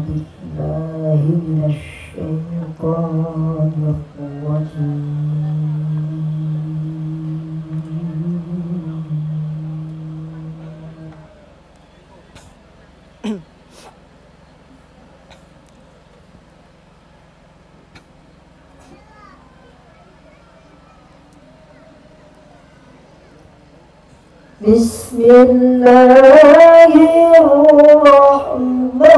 بالله من الشيطان الرجيم. بسم الله الرحمن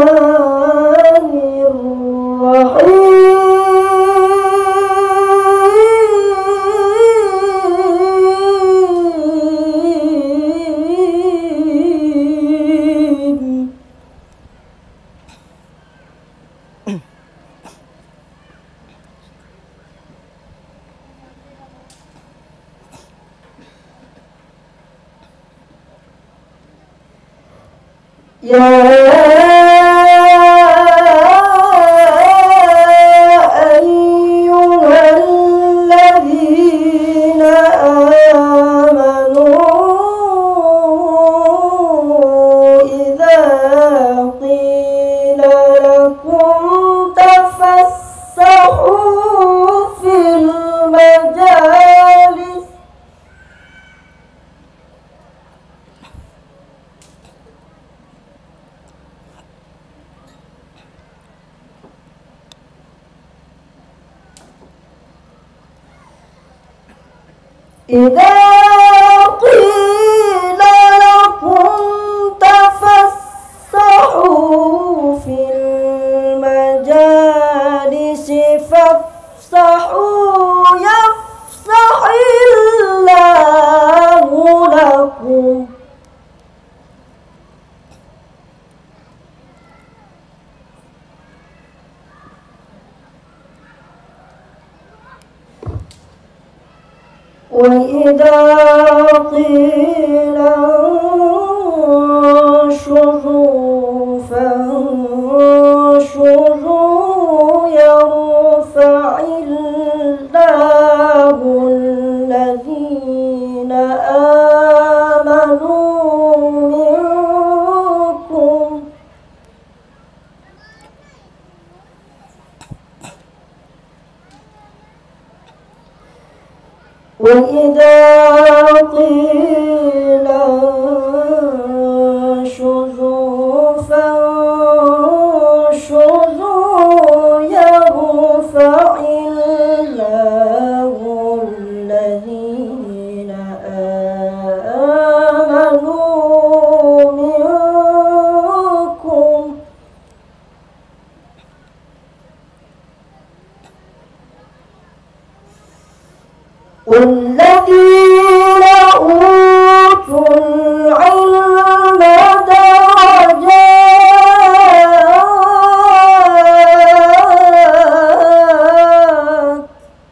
الرحيم. يا أيها الذين آمنوا إذا قيل لكم تفسحوا في المجالس إذا قيل لكم تفسحوا في المجالس فافسحوا يفسح الله لكم وإذا قيل انشزوا فانشزوا يرفع الله الذين آمنوا منكم وإذا قيل انشزوا فانشزوا يرفع الله الذين آمنوا منكم والذين أوتوا العلم درجات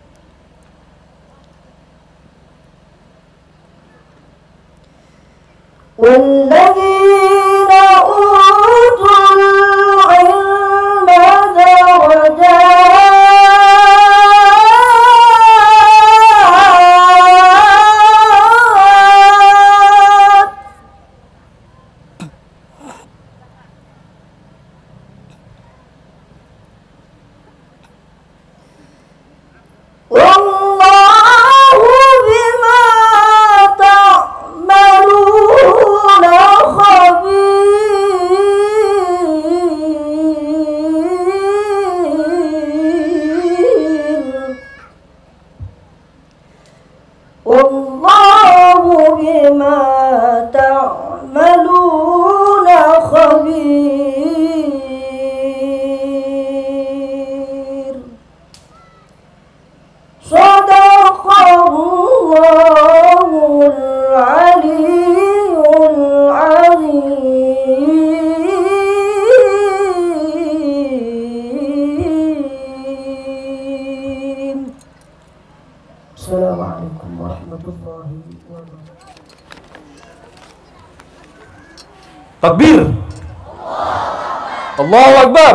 والذين أوتوا العلم درجات والله بما تعملون خبير والله بما تعملون خبير. صدق الله العلي العظيم. السلام عليكم ورحمة الله وبركاته. Takbir. Allahu Akbar.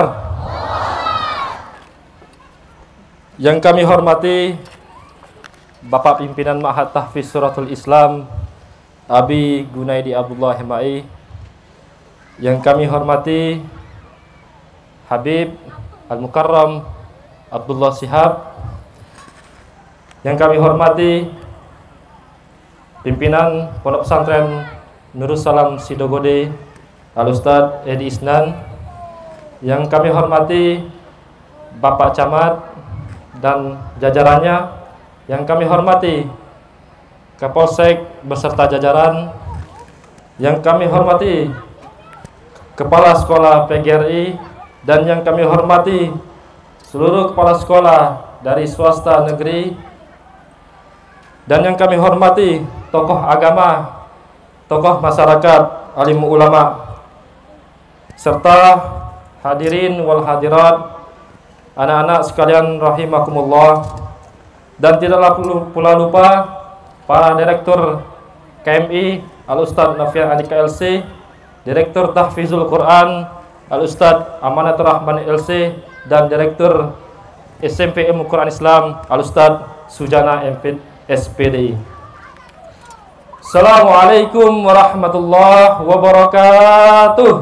Yang kami hormati Bapak Pimpinan Ma'had Tahfiz Suratul Islam Abi Gunaidi Abdullah Hemai, yang kami hormati Habib Al-Mukarram Abdullah Shihab. Yang kami hormati pimpinan Pondok Pesantren Nurul Salam Sidogode Al-Ustadz Edi Isnan. Yang kami hormati Bapak Camat dan jajarannya. Yang kami hormati Kapolsek beserta jajaran. Yang kami hormati Kepala Sekolah PGRI. Dan yang kami hormati seluruh kepala sekolah dari swasta negeri. Dan yang kami hormati tokoh agama, tokoh masyarakat, alim ulama, serta hadirin wal hadirat, anak-anak sekalian rahimakumullah. Dan tidaklah pula lupa para direktur KMI, Al-Ustadz Nafian Andika LC, Direktur Tahfizul Quran Al-Ustadz Amanatur Rahman LC, dan Direktur SMP Ilmu Quran Islam Al-Ustadz Sujana SPDI. Assalamualaikum warahmatullahi wabarakatuh.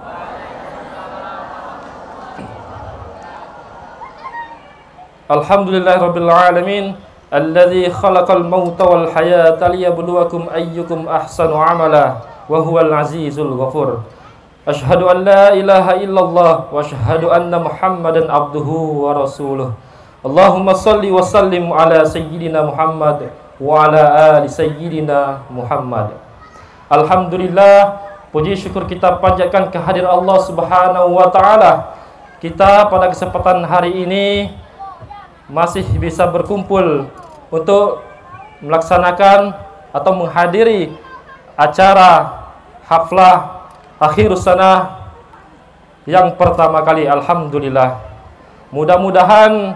Alhamdulillahirabbil alamin alladzi khalaqal mauta wal hayata liyabluwakum ayyukum ahsanu amala wa huwal azizul ghafur. Asyhadu an la ilaha illallah wa asyhadu anna Muhammadan abduhu wa rasuluh. Allahumma salli wa sallim ala sayyidina Muhammad wa ala ali sayyidina Muhammad. Alhamdulillah, puji syukur kita panjatkan kehadiran Allah Subhanahu wa taala. Kita pada kesempatan hari ini masih bisa berkumpul untuk melaksanakan atau menghadiri acara haflah akhir sana yang pertama kali. Alhamdulillah. Mudah-mudahan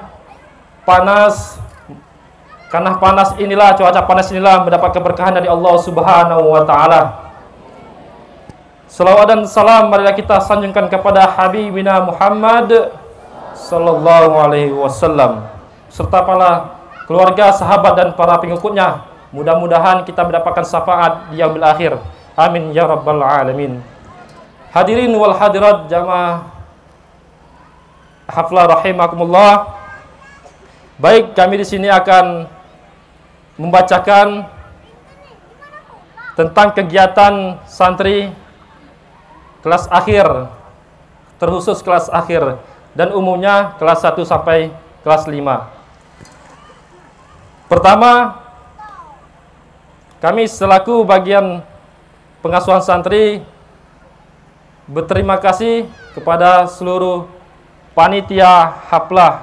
karena cuaca panas inilah mendapat keberkahan dari Allah Subhanahu wa taala. Salawat dan salam marilah kita sanjungkan kepada Habibina Muhammad sallallahu alaihi wasallam serta para keluarga, sahabat dan para pengikutnya. Mudah-mudahan kita mendapatkan syafaat di yaumil akhir. Amin ya rabbal alamin. Hadirin wal hadirat jamaah haflah rahimakumullah. Baik, kami di sini akan membacakan tentang kegiatan santri kelas akhir, terkhusus kelas akhir dan umumnya kelas 1 sampai kelas 5. Pertama, kami selaku bagian pengasuhan santri berterima kasih kepada seluruh panitia haflah.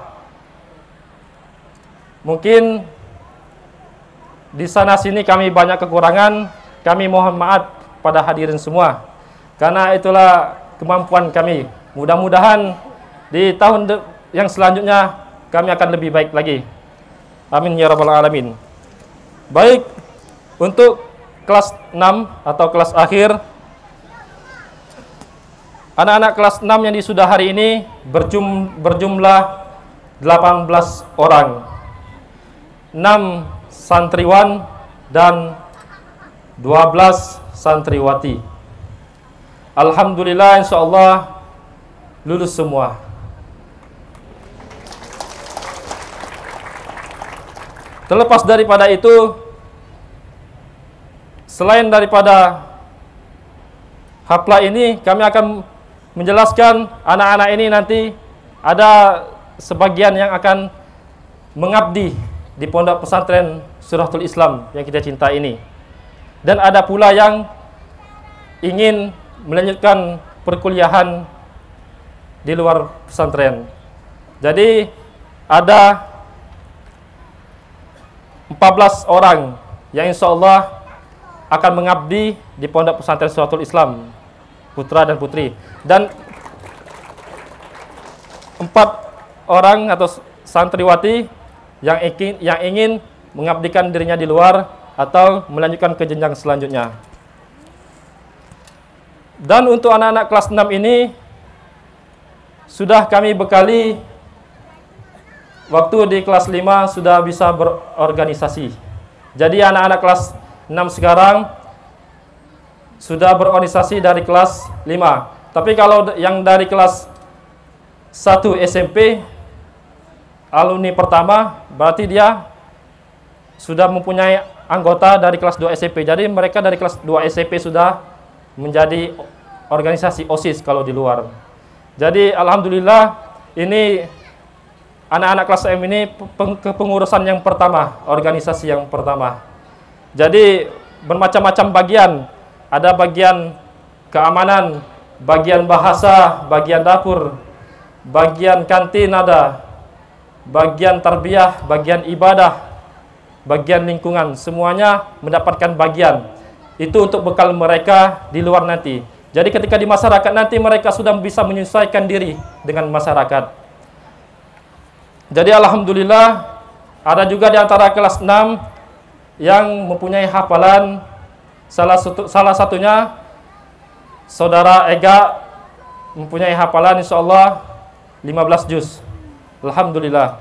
Mungkin di sana sini kami banyak kekurangan, kami mohon maaf pada hadirin semua. Karena itulah kemampuan kami. Mudah-mudahan di tahun yang selanjutnya kami akan lebih baik lagi. Amin ya rabbal alamin. Baik, untuk kelas 6 atau kelas akhir, anak-anak kelas 6 yang disudah hari ini berjumlah 18 orang. 6 santriwan dan 12 santriwati. Alhamdulillah, insyaallah lulus semua. Terlepas daripada itu, selain daripada haflah ini, kami akan menjelaskan anak-anak ini nanti ada sebagian yang akan mengabdi di Pondok Pesantren Suratul Islam yang kita cinta ini. Dan ada pula yang ingin melanjutkan perkuliahan di luar pesantren. Jadi ada 14 orang yang insya Allah akan mengabdi di Pondok Pesantren Suratul Islam, putra dan putri. Dan 4 orang atau santriwati yang ingin mengabdikan dirinya di luar atau melanjutkan ke jenjang selanjutnya. Dan untuk anak-anak kelas 6 ini sudah kami bekali waktu di kelas 5 sudah bisa berorganisasi. Jadi anak-anak kelas 6 sekarang sudah berorganisasi dari kelas 5. Tapi kalau yang dari kelas 1 SMP alumni pertama, berarti dia sudah mempunyai anggota dari kelas 2 SMP. Jadi mereka dari kelas 2 SMP sudah menjadi organisasi OSIS kalau di luar. Jadi alhamdulillah ini anak-anak kelas M ini kepengurusan yang pertama, organisasi yang pertama. Jadi bermacam-macam bagian. Ada bagian keamanan, bagian bahasa, bagian dapur, bagian kantin ada, bagian tarbiyah, bagian ibadah, bagian lingkungan. Semuanya mendapatkan bagian. Itu untuk bekal mereka di luar nanti. Jadi ketika di masyarakat nanti mereka sudah bisa menyesuaikan diri dengan masyarakat. Jadi alhamdulillah ada juga di antara kelas 6 yang mempunyai hafalan. Salah satunya Saudara Ega mempunyai hafalan insyaallah 15 juz. Alhamdulillah.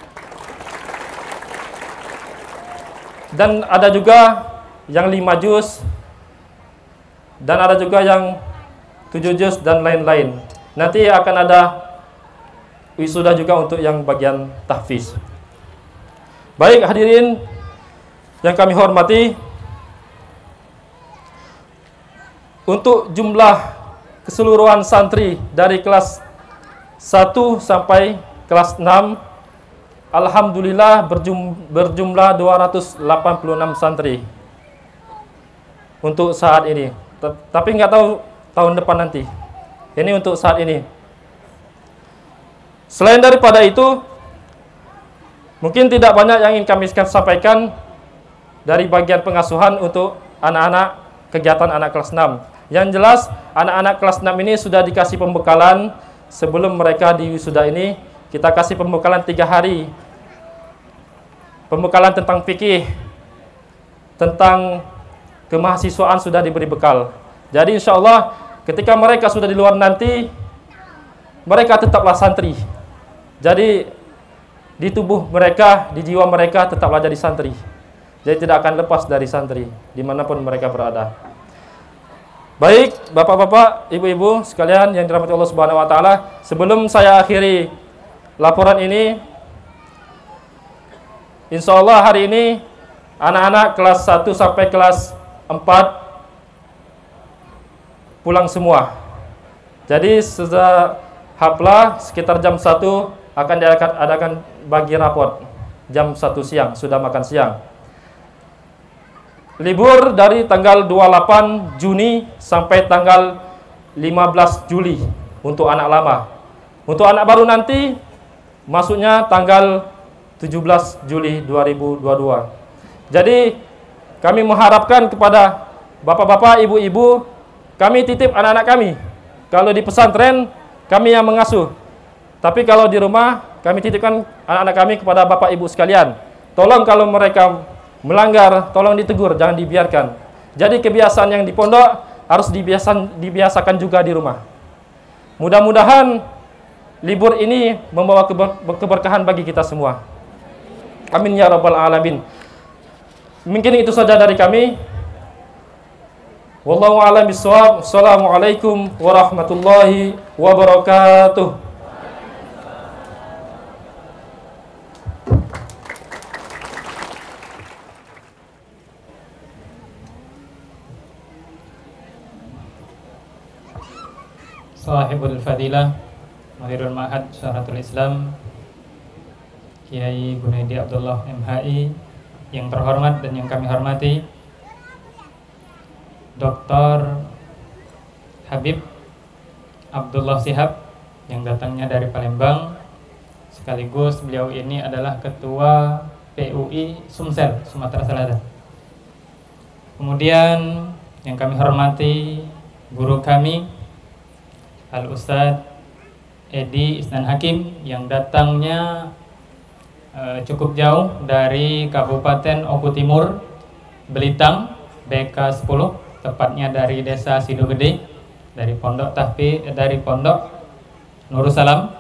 Dan ada juga yang 5 juz, dan ada juga yang 7 juz dan lain-lain. Nanti akan ada wisuda juga untuk yang bagian tahfiz. Baik hadirin yang kami hormati, untuk jumlah keseluruhan santri dari kelas 1 sampai kelas 6, alhamdulillah berjumlah 286 santri untuk saat ini. Tapi nggak tahu tahun depan nanti. Ini untuk saat ini. Selain daripada itu, mungkin tidak banyak yang ingin kami sampaikan dari bagian pengasuhan untuk anak-anak kegiatan anak kelas 6. Yang jelas, anak-anak kelas 6 ini sudah dikasih pembekalan sebelum mereka di wisuda ini. Kita kasih pembekalan 3 hari. Pembekalan tentang fikih, tentang kemahasiswaan sudah diberi bekal. Jadi insya Allah ketika mereka sudah di luar nanti, mereka tetaplah santri. Jadi di tubuh mereka, di jiwa mereka tetaplah jadi santri. Jadi tidak akan lepas dari santri dimanapun mereka berada. Baik, bapak-bapak, ibu-ibu sekalian yang dirahmati Allah Subhanahu wa taala, sebelum saya akhiri laporan ini, insya Allah hari ini anak-anak kelas 1 sampai kelas 4 pulang semua. Jadi sudah haflah sekitar jam 1 akan diadakan bagi raport. Jam 1 siang sudah makan siang. Libur dari tanggal 28 Juni sampai tanggal 15 Juli untuk anak lama. Untuk anak baru nanti masuknya tanggal 17 Juli 2022. Jadi kami mengharapkan kepada bapak-bapak, ibu-ibu, kami titip anak-anak kami. Kalau di pesantren kami yang mengasuh. Tapi kalau di rumah kami titipkan anak-anak kami kepada bapak ibu sekalian. Tolong kalau mereka melanggar, tolong ditegur, jangan dibiarkan. Jadi kebiasaan yang di pondok harus dibiasakan juga di rumah. Mudah-mudahan libur ini membawa keberkahan bagi kita semua. Amin ya rabbal alamin. Mungkin itu saja dari kami. Wallahu a'lam bishawab. Assalamualaikum warahmatullahi wabarakatuh. Sahibul Fadilah Mudirul Ma'had Syaratul Islam Kiai Gunaidi Abdullah MHI, yang terhormat dan yang kami hormati Dr. Habib Abdullah Shihab yang datangnya dari Palembang, sekaligus beliau ini adalah Ketua PUI Sumsel, Sumatera Selatan. Kemudian yang kami hormati guru kami Al-Ustadz Edi Isnan Hakim yang datangnya cukup jauh dari Kabupaten Oku Timur, Belitang, BK 10, tepatnya dari Desa Sidogede, dari Pondok Nurussalam.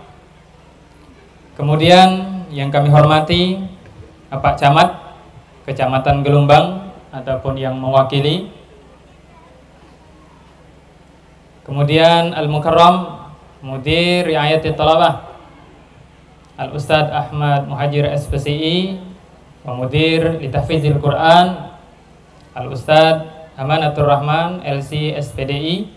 Kemudian yang kami hormati Pak Camat Kecamatan Gelombang ataupun yang mewakili. Kemudian Al-Mukarram Mudir Riayatul Thalabah Al-Ustadz Ahmad Muhajir SPCI, wa Mudir Litahfizil Quran Al-Ustadz Amanatur Rahman LC SPDI.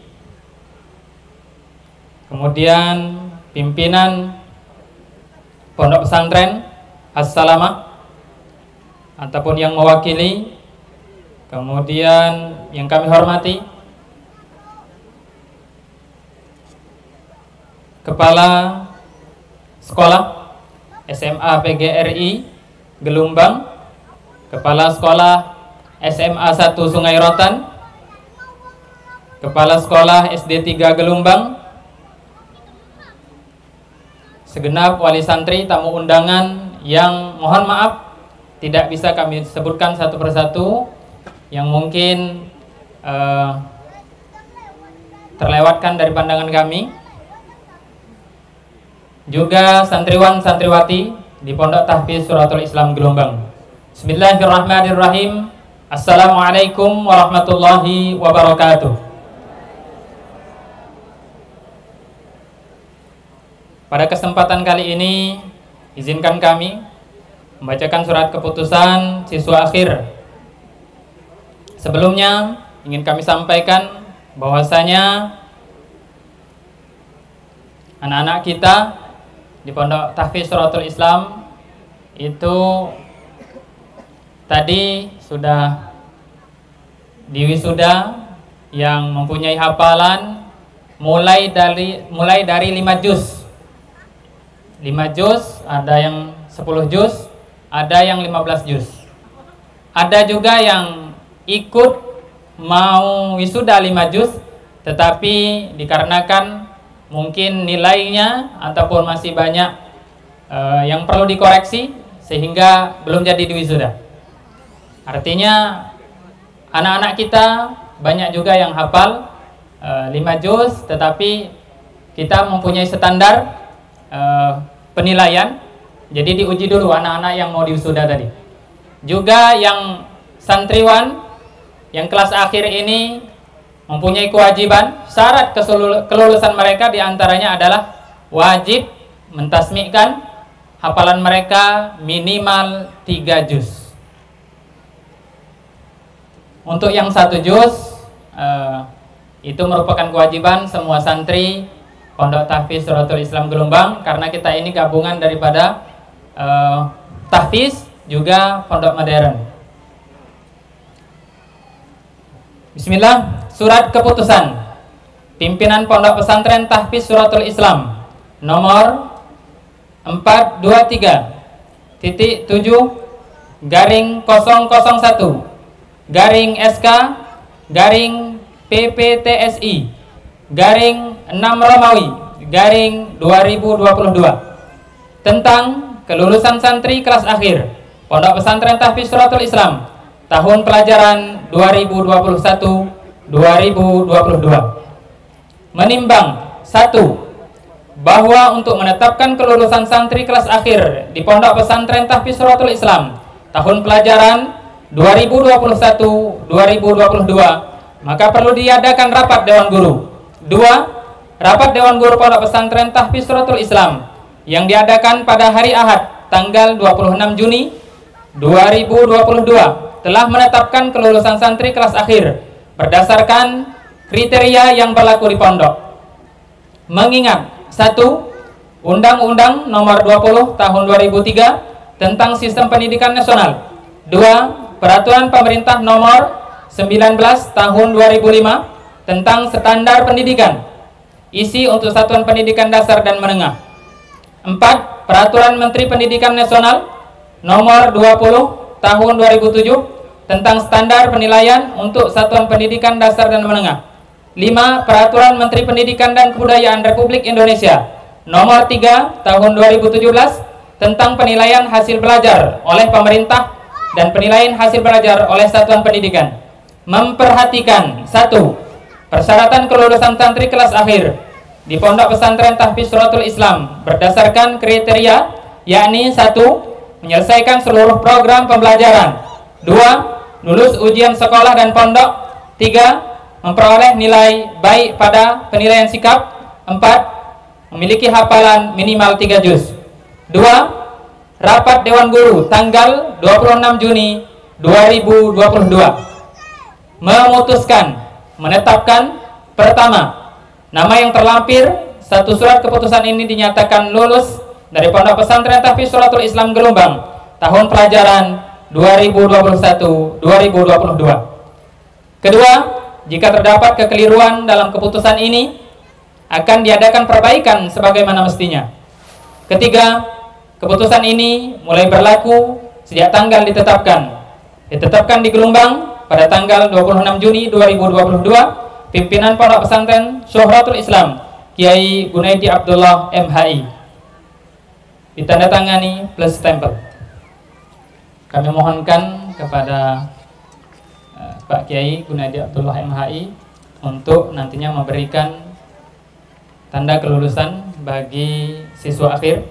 Kemudian pimpinan Pondok Pesantren As-Salamah ataupun yang mewakili. Kemudian yang kami hormati Kepala Sekolah SMA PGRI Gelumbang, Kepala Sekolah SMA 1 Sungai Rotan, Kepala Sekolah SD 3 Gelumbang, segenap wali santri, tamu undangan yang mohon maaf tidak bisa kami sebutkan satu persatu, yang mungkin terlewatkan dari pandangan kami. Juga santriwan santriwati di Pondok Tahfiz Suratul Islam Gelombang. Bismillahirrahmanirrahim. Assalamualaikum warahmatullahi wabarakatuh. Pada kesempatan kali ini, izinkan kami membacakan surat keputusan siswa akhir. Sebelumnya, ingin kami sampaikan bahwasanya anak-anak kita di Pondok Tahfiz Suratul Islam itu tadi sudah diwisuda yang mempunyai hafalan mulai dari 5 juz. 5 juz, ada yang 10 juz, ada yang 15 juz. Ada juga yang ikut mau wisuda 5 juz, tetapi dikarenakan mungkin nilainya ataupun masih banyak yang perlu dikoreksi sehingga belum jadi diwisuda. Artinya anak-anak kita banyak juga yang hafal 5 juz, tetapi kita mempunyai standar penilaian, jadi diuji dulu anak-anak yang mau diwisuda tadi. Juga yang santriwan yang kelas akhir ini mempunyai kewajiban, syarat kelulusan mereka diantaranya adalah wajib mentasmikkan hafalan mereka minimal 3 juz. Untuk yang 1 juz itu merupakan kewajiban semua santri Pondok Tahfiz Suratul Islam Gelombang, karena kita ini gabungan daripada tahfiz juga pondok modern. Bismillah. Surat keputusan pimpinan Pondok Pesantren Tahfiz Suratul Islam nomor 423-SK/PPTSI/6 Romawi/2022 tentang kelulusan santri kelas akhir Pondok Pesantren Tahfiz Suratul Islam tahun pelajaran 2021-2022. Menimbang 1. Bahwa untuk menetapkan kelulusan santri kelas akhir di Pondok Pesantren Tahfiz Suratul Islam tahun pelajaran 2021-2022 maka perlu diadakan rapat Dewan Guru. 2. Rapat Dewan Guru Pondok Pesantren Tahfiz Suratul Islam yang diadakan pada hari Ahad tanggal 26 Juni 2022 telah menetapkan kelulusan santri kelas akhir berdasarkan kriteria yang berlaku di pondok. Mengingat 1. Undang-Undang Nomor 20 Tahun 2003 tentang Sistem Pendidikan Nasional. 2. Peraturan Pemerintah Nomor 19 Tahun 2005 tentang Standar Pendidikan. Isi untuk satuan pendidikan dasar dan menengah. 4. Peraturan Menteri Pendidikan Nasional Nomor 20 Tahun 2007 tentang standar penilaian untuk satuan pendidikan dasar dan menengah. 5. Peraturan Menteri Pendidikan dan Kebudayaan Republik Indonesia Nomor 3 Tahun 2017 tentang penilaian hasil belajar oleh pemerintah dan penilaian hasil belajar oleh satuan pendidikan. Memperhatikan 1. Persyaratan kelulusan santri kelas akhir di Pondok Pesantren Tahfiz Suratul Islam berdasarkan kriteria, yakni 1. Menyelesaikan seluruh program pembelajaran. 2. Lulus ujian sekolah dan pondok. 3. Memperoleh nilai baik pada penilaian sikap. 4. memiliki hafalan minimal 3 juz. 2. Rapat Dewan Guru tanggal 26 Juni 2022 memutuskan menetapkan pertama, nama yang terlampir satu surat keputusan ini dinyatakan lulus dari Pondok Pesantren Tahfiz Syuratul Islam Gelombang tahun pelajaran 2021-2022. Kedua, jika terdapat kekeliruan dalam keputusan ini akan diadakan perbaikan sebagaimana mestinya. Ketiga, keputusan ini mulai berlaku sejak tanggal ditetapkan di Gelombang pada tanggal 26 Juni 2022. Pimpinan Pondok Pesantren Syuratul Islam Kiai Gunaidi Abdullah MHI, ditandatangani plus stempel. Kami mohonkan kepada Pak Kiai Gunaidi Abdullah MHI untuk nantinya memberikan tanda kelulusan bagi siswa akhir.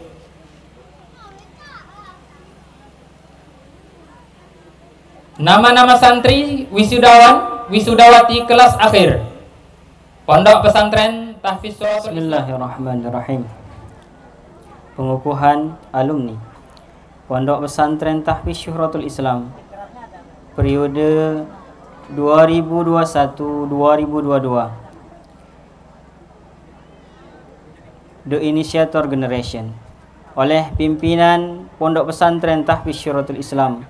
Nama-nama santri wisudawan, wisudawati kelas akhir Pondok Pesantren Tahfiz Syuratul Islam. Bismillahirrahmanirrahim. Pengukuhan alumni Pondok Pesantren Tahfiz Syuratul Islam periode 2021-2022. The Initiator Generation oleh pimpinan Pondok Pesantren Tahfiz Syuratul Islam.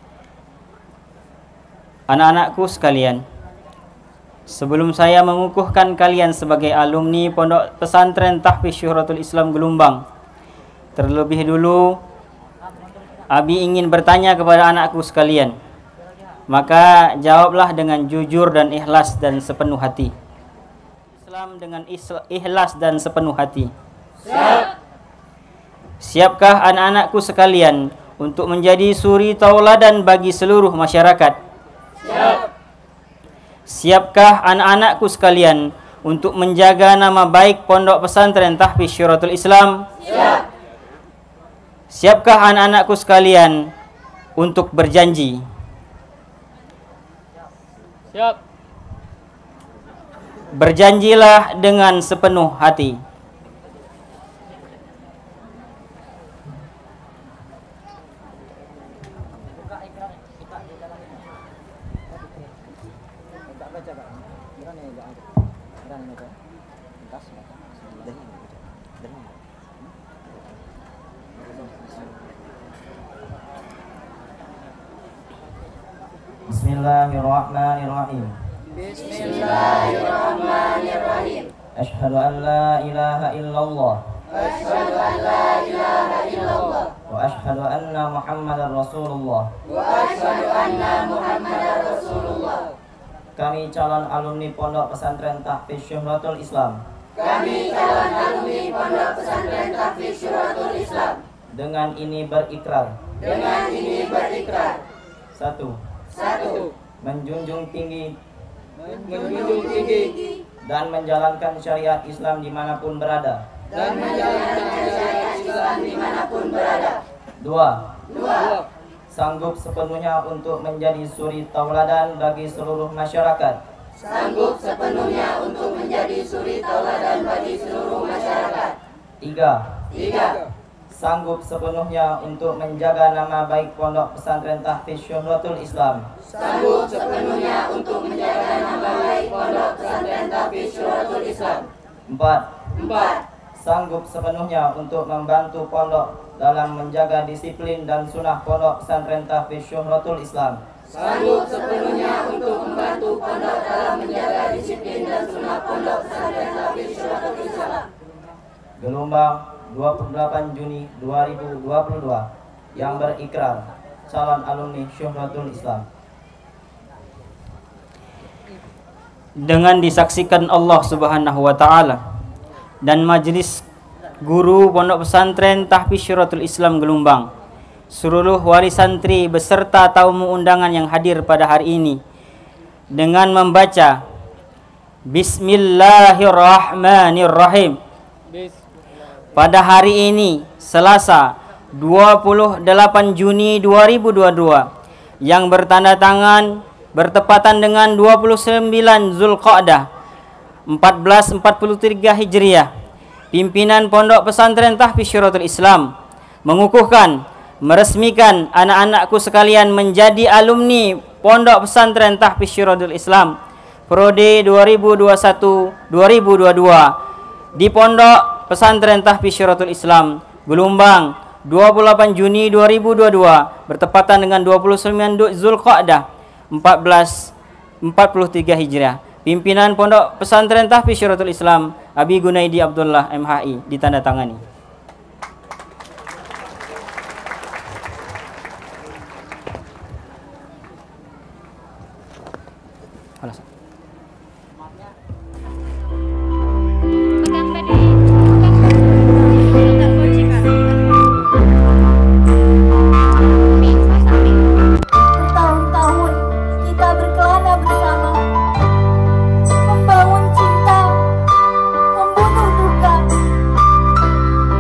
Anak-anakku sekalian, sebelum saya mengukuhkan kalian sebagai alumni Pondok Pesantren Tahfiz Syuratul Islam Gelombang, terlebih dulu Abi ingin bertanya kepada anakku sekalian. Maka jawablah dengan jujur dan ikhlas dan sepenuh hati. Islam dengan ikhlas dan sepenuh hati. Siap. Siapkah anak-anakku sekalian untuk menjadi suri tauladan bagi seluruh masyarakat? Siap. Siapkah anak-anakku sekalian untuk menjaga nama baik Pondok Pesantren Tahfiz Syuratul Islam? Siap. Siapkah anak-anakku sekalian untuk berjanji? Siap. Berjanjilah dengan sepenuh hati. Bismillahirrahmanirrahim. Bismillahirrahmanirrahim. Asyhadu an la ilaha illallah. Asyhadu an la ilaha illallah. Wa asyhadu anna Muhammadar Rasulullah. Wa asyhadu anna Muhammadar Rasulullah. Kami calon alumni Pondok Pesantren Tahfiz Syuratul Islam. Kami calon alumni Pondok Pesantren Tahfiz Syuratul Islam. Dengan ini berikrar. Dengan ini berikrar. 1. Menjunjung tinggi dan menjalankan syariat Islam dimanapun berada. 2. Sanggup sepenuhnya untuk menjadi suri tauladan bagi seluruh masyarakat. Sanggup sepenuhnya untuk menjadi suri tauladan bagi seluruh masyarakat. 3. Sanggup sepenuhnya untuk menjaga nama baik Pondok Pesantren Tahfiz Syuratul Islam. Sanggup sepenuhnya untuk menjaga nama baik Pondok Pesantren Tahfiz Syuratul Islam. 4. Sanggup sepenuhnya untuk membantu pondok dalam menjaga disiplin dan sunnah Pondok Pesantren Tahfiz Syuratul Islam. Sanggup sepenuhnya untuk membantu pondok dalam menjaga disiplin dan sunnah Pondok Pesantren Tahfiz Syuratul Islam. Gelombang 28 Juni 2022 yang berikrar calon alumni Syuratul Islam. Dengan disaksikan Allah Subhanahu wa taala dan majelis guru Pondok Pesantren Tahfiz Syuratul Islam Gelombang, seluruh wali santri beserta tamu undangan yang hadir pada hari ini, dengan membaca Bismillahirrahmanirrahim. Pada hari ini, Selasa 28 Juni 2022, yang bertanda tangan bertepatan dengan 29 Zulqa'dah 1443 Hijriah, pimpinan Pondok Pesantren Tahfiz Syuratul Islam mengukuhkan, meresmikan anak-anakku sekalian menjadi alumni Pondok Pesantren Tahfiz Syuratul Islam Prode 2021-2022 di Pondok Pesantren Tahfiz Syuratul Islam Gelumbang 28 Juni 2022 bertepatan dengan 29 Zulqa'dah 1443 Hijriah. Pimpinan Pondok Pesantren Tahfiz Syuratul Islam Abi Gunaidi Abdullah MHI ditandatangani. Bertahun-tahun kita berkelana bersama, membangun cinta, membunuh duka.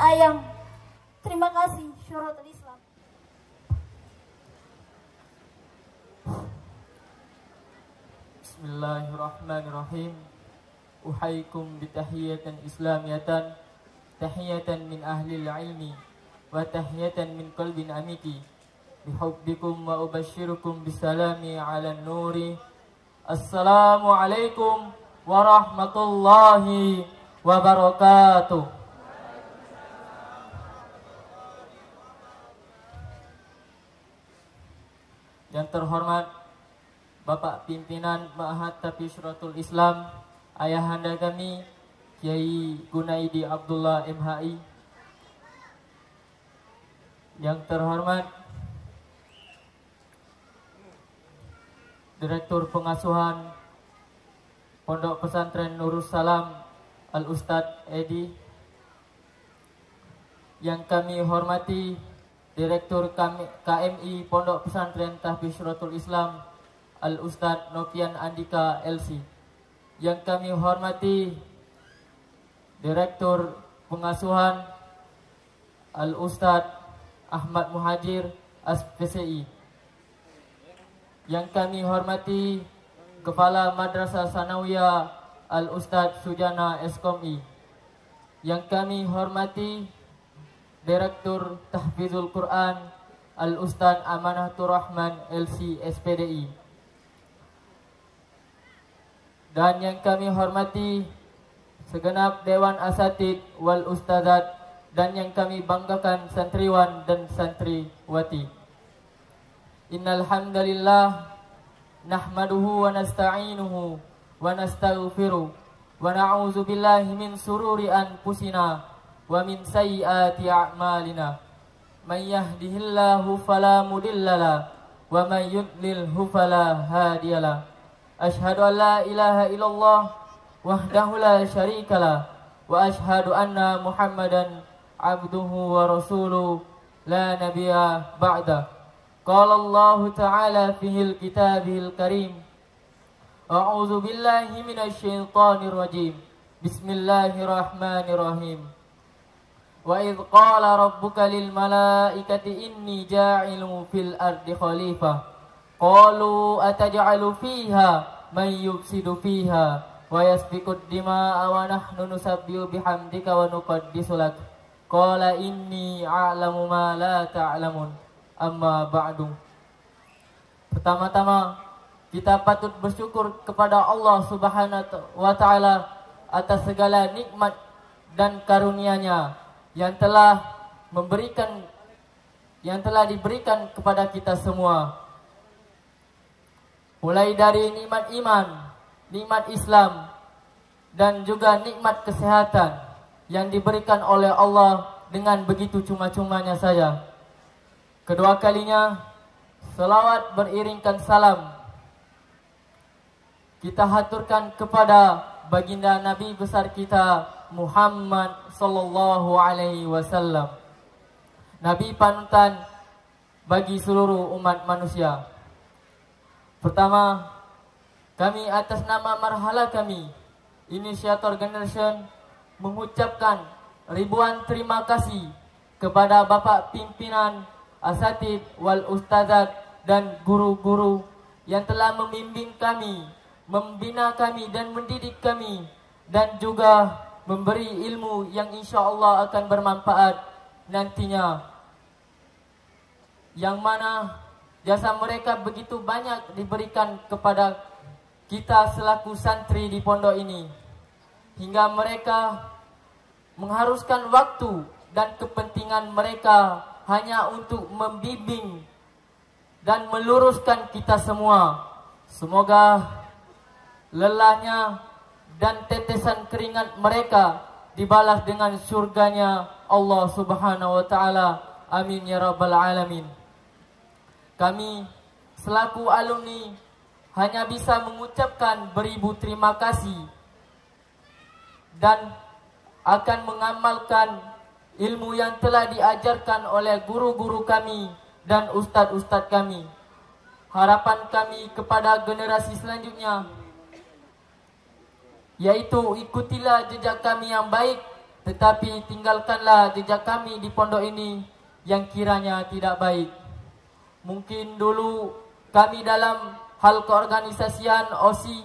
ayang. Terima kasih Syuratul Islam. Bismillahirrahmanirrahim. Uhaykum bitahiyatan islamiyatan, tahiyatan min ahli ilmi wa tahiyatan min qalbin amiki, bihubbikum wa ubashirukum bisalami ala nuri. Assalamualaikum warahmatullahi wabarakatuh. Yang terhormat Bapak Pimpinan Ma'had Tahfiz Syuratul Islam, ayahanda kami Kiai Gunaidi Abdullah MHI. Yang terhormat Direktur Pengasuhan Pondok Pesantren Nurus Salam Al-Ustadz Edi. Yang kami hormati Direktur KMI Pondok Pesantren Tahfiz Syuratul Islam Al-Ustadz Novian Andika LC. Yang kami hormati Direktur Pengasuhan Al-Ustadz Ahmad Muhajir SPCI. Yang kami hormati Kepala Madrasah Sanawiyah Al-Ustadz Sujana Eskomi. Yang kami hormati Direktur Tahfizul Quran Al-Ustadz Amanatur Rahman LC SPDI. Dan yang kami hormati segenap Dewan Asatid wal Ustadzat, dan yang kami banggakan santriwan dan santriwati. Innal hamdalillah nahmaduhu wa nasta'inuhu wa nastaghfiruh wa na'udzu billahi min sururi anfusina wa min sayyiati a'malina. May yahdihillahu fala mudhillalah wa may yudlilhu fala hadiyalah. Asyhadu an la ilaha illallah wahdahu la syarikalah wa asyhadu anna Muhammadan abduhu wa rasuluh la nabiyya ba'da. Qala Allah Ta'ala fihil kitabihil karim. A'udzu billahi minasy syaithanir rajim. Bismillahirrahmanirrahim. Wa idh qala rabbuka lil malaikati inni ja'ilun fil ardi khalifah. Qalu ataj'alu fiha man yufsidu fiha wa yasfikud dima'a wa nahnu nusabbihu bihamdika wa nuqaddisu lak. Qala inni a'lamu ma la ta'lamun. Amma ba'du. Pertama-tama kita patut bersyukur kepada Allah Subhanahu wa Ta'ala atas segala nikmat dan karunia-Nya yang telah diberikan kepada kita semua. Mulai dari nikmat iman, nikmat Islam, dan juga nikmat kesehatan yang diberikan oleh Allah dengan begitu cuma-cumanya saja. Kedua kalinya, selawat beriringkan salam kita haturkan kepada baginda Nabi besar kita Muhammad sallallahu alaihi wasallam, Nabi panutan bagi seluruh umat manusia. Pertama, kami atas nama marhala kami, Inisiator Generation, mengucapkan ribuan terima kasih kepada Bapak Pimpinan Asatid wal Ustadzat dan guru-guru yang telah membimbing kami, membina kami dan mendidik kami, dan juga memberi ilmu yang insya Allah akan bermanfaat nantinya, yang mana jasa mereka begitu banyak diberikan kepada kita selaku santri di pondok ini, hingga mereka mengharuskan waktu dan kepentingan mereka hanya untuk membimbing dan meluruskan kita semua. Semoga lelahnya dan tetesan keringat mereka dibalas dengan surganya Allah Subhanahu wa Ta'ala. Amin ya rabbal alamin. Kami selaku alumni hanya bisa mengucapkan beribu terima kasih dan akan mengamalkan ilmu yang telah diajarkan oleh guru-guru kami dan ustadz-ustadz kami. Harapan kami kepada generasi selanjutnya yaitu ikutilah jejak kami yang baik tetapi tinggalkanlah jejak kami di pondok ini yang kiranya tidak baik. Mungkin dulu kami dalam hal keorganisasian OSI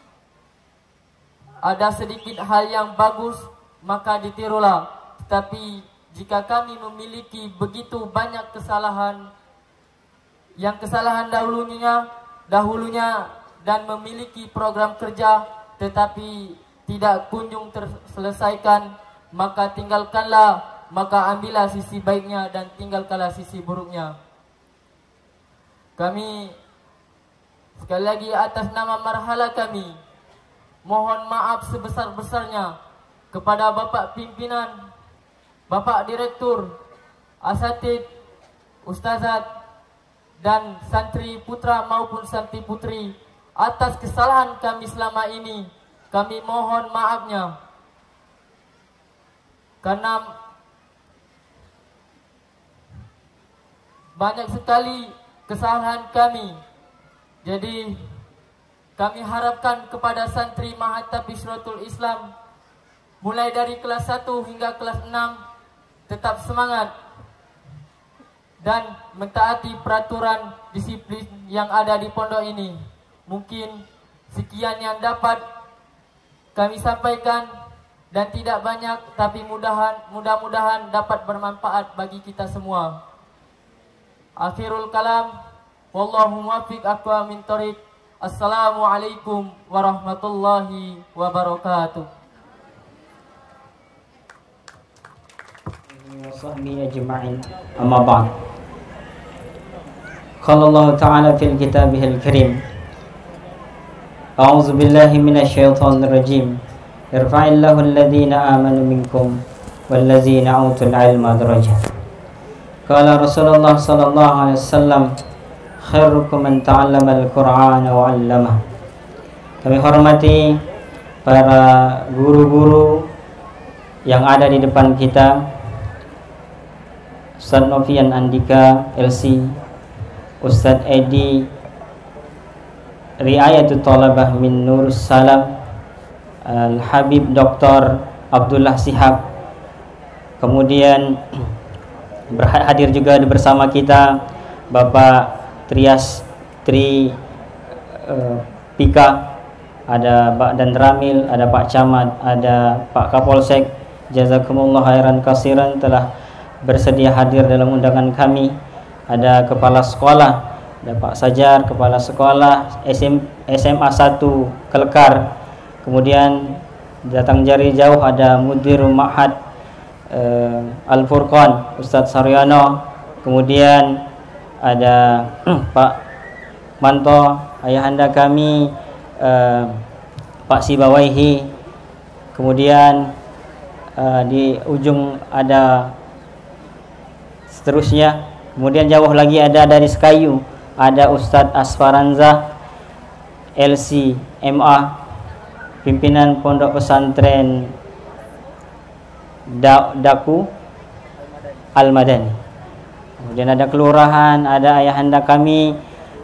ada sedikit hal yang bagus, maka ditirulah. Tetapi jika kami memiliki begitu banyak kesalahan, yang kesalahan dahulunya dan memiliki program kerja tetapi tidak kunjung terselesaikan, maka tinggalkanlah, maka ambillah sisi baiknya dan tinggalkanlah sisi buruknya. Kami sekali lagi atas nama marhala kami mohon maaf sebesar-besarnya kepada Bapak Pimpinan, Bapak Direktur, Asatid, Ustazat, dan santri putra maupun santri putri atas kesalahan kami selama ini. Kami mohon maafnya, karena banyak sekali kesalahan kami. Jadi kami harapkan kepada santri Mahathab Bishratul Islam mulai dari kelas 1 hingga kelas 6 tetap semangat dan mentaati peraturan disiplin yang ada di pondok ini. Mungkin sekian yang dapat kami sampaikan dan tidak banyak, tapi mudah-mudahan dapat bermanfaat bagi kita semua. Akhirul kalam, wallahu muwaffiq aqwa min thoriq. Assalamualaikum warahmatullahi wabarakatuh. Wasahbihi ajma'in. Amma ba'd. Qala Allah Ta'ala fil kitabihil karim. A'udzu billahi minasyaitonir rajim. Yarfa'illahu alladhina amanu minkum walladzina utul ilma darajat. Qala Rasulullah sallallahu alaihi wasallam, khairukum man ta'allama al-Qur'ana wa 'allamah. Kami hormati para guru-guru yang ada di depan kita, Ustaz Novian Andika LC, Ustaz Edi Riayatul Talabah min Nurus Salam, Al-Habib Dr. Abdullah Sihab. Kemudian hadir juga bersama kita Bapak Trias Tri Pika, ada Pak Dan Ramil, ada Pak Camat, ada Pak Kapolsek. Jazakumullah khairan kasiran telah bersedia hadir dalam undangan kami. Ada kepala sekolah, ada Pak Sajar, kepala sekolah SMA 1 Kelkar. Kemudian datang dari jauh ada Mudir Ma'had Al-Furqan Ustadz Saryono. Kemudian ada Pak Manto, ayahanda kami, Pak Sibawaihi. Kemudian di ujung ada seterusnya. Kemudian jauh lagi ada dari Sekayu, ada Ustadz Asfaranza LC MA, pimpinan Pondok Pesantren Daku Al-Madani. Kemudian ada kelurahan, ada ayahanda kami,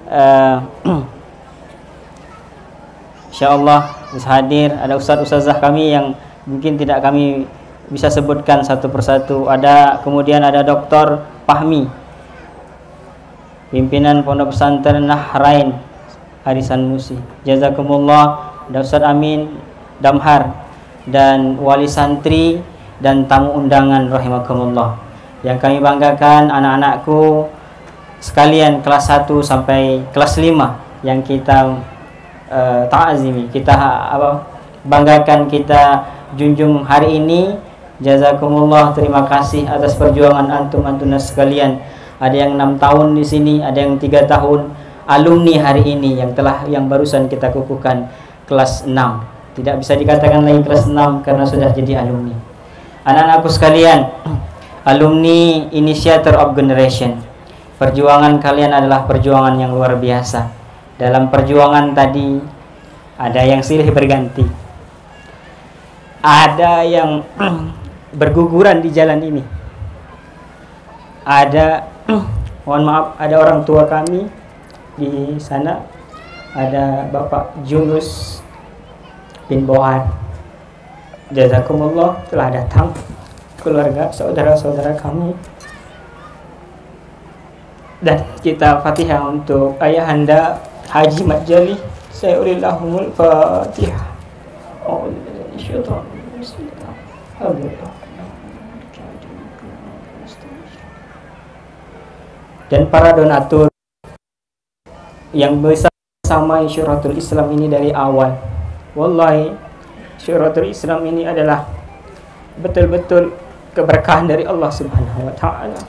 insyaallah bisa hadir. Ada ustaz-ustazah kami yang mungkin tidak kami bisa sebutkan satu persatu. Kemudian ada Dr. Fahmi, pimpinan Pondok Pesantren Nahrain Arisan Musi. Jazakumullah. Ada Ustaz Amin Damhar dan wali santri dan tamu undangan rahimakumullah. Yang kami banggakan anak-anakku sekalian kelas 1 sampai kelas 5 yang kita ta'azimi, kita banggakan, kita junjung hari ini. Jazakumullah, terima kasih atas perjuangan antum-antunas sekalian. Ada yang 6 tahun di sini, ada yang 3 tahun. Alumni hari ini yang barusan kita kukuhkan kelas 6. Tidak bisa dikatakan lagi kelas 6 karena sudah jadi alumni. Anak-anakku sekalian, alumni Initiator of Generation. Perjuangan kalian adalah perjuangan yang luar biasa. Dalam perjuangan tadi ada yang silih berganti, ada yang berguguran di jalan ini, ada mohon maaf, ada orang tua kami di sana, ada Bapak Junus bin Bohan, Jazakumullah telah datang keluarga saudara-saudara kami. Dan kita Fatihah untuk Ayahanda Haji Majali. Saya ulilahumul Fatihah. Dan para donatur yang bersama Syuratul Islam ini dari awal. Wallahi Syuratul Islam ini adalah betul-betul keberkahan dari Allah Subhanahu wa taala.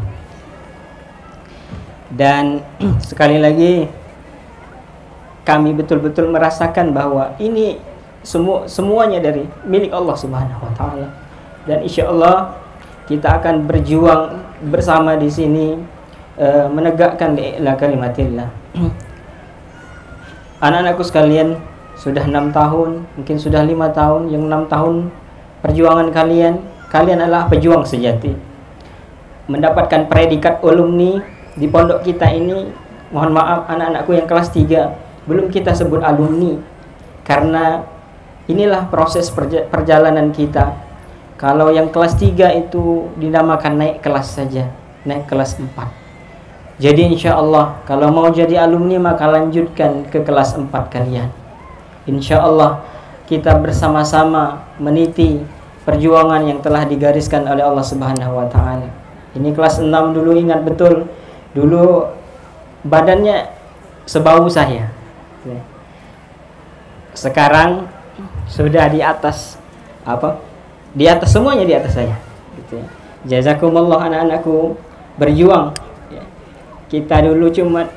Dan sekali lagi kami betul-betul merasakan bahwa ini semuanya dari milik Allah Subhanahu wa taala. Dan insyaallah kita akan berjuang bersama di sini menegakkan li'la kalimatillah. Anak-anakku sekalian, sudah 6 tahun, mungkin sudah 5 tahun, yang 6 tahun perjuangan kalian adalah pejuang sejati. Mendapatkan predikat alumni di pondok kita ini, mohon maaf anak-anakku yang kelas 3, belum kita sebut alumni. Karena inilah proses perjalanan kita. Kalau yang kelas 3 itu dinamakan naik kelas saja, naik kelas 4. Jadi insya Allah kalau mau jadi alumni maka lanjutkan ke kelas 4 kalian. Insya Allah kita bersama-sama meniti perjuangan yang telah digariskan oleh Allah Subhanahu wa taala. Ini kelas 6 dulu, ingat betul. Dulu badannya sebau saya. Sekarang sudah di atas Di atas semuanya, di atas saya. Gitu ya. Jazakumullah anak-anakku, berjuang. Kita dulu cuma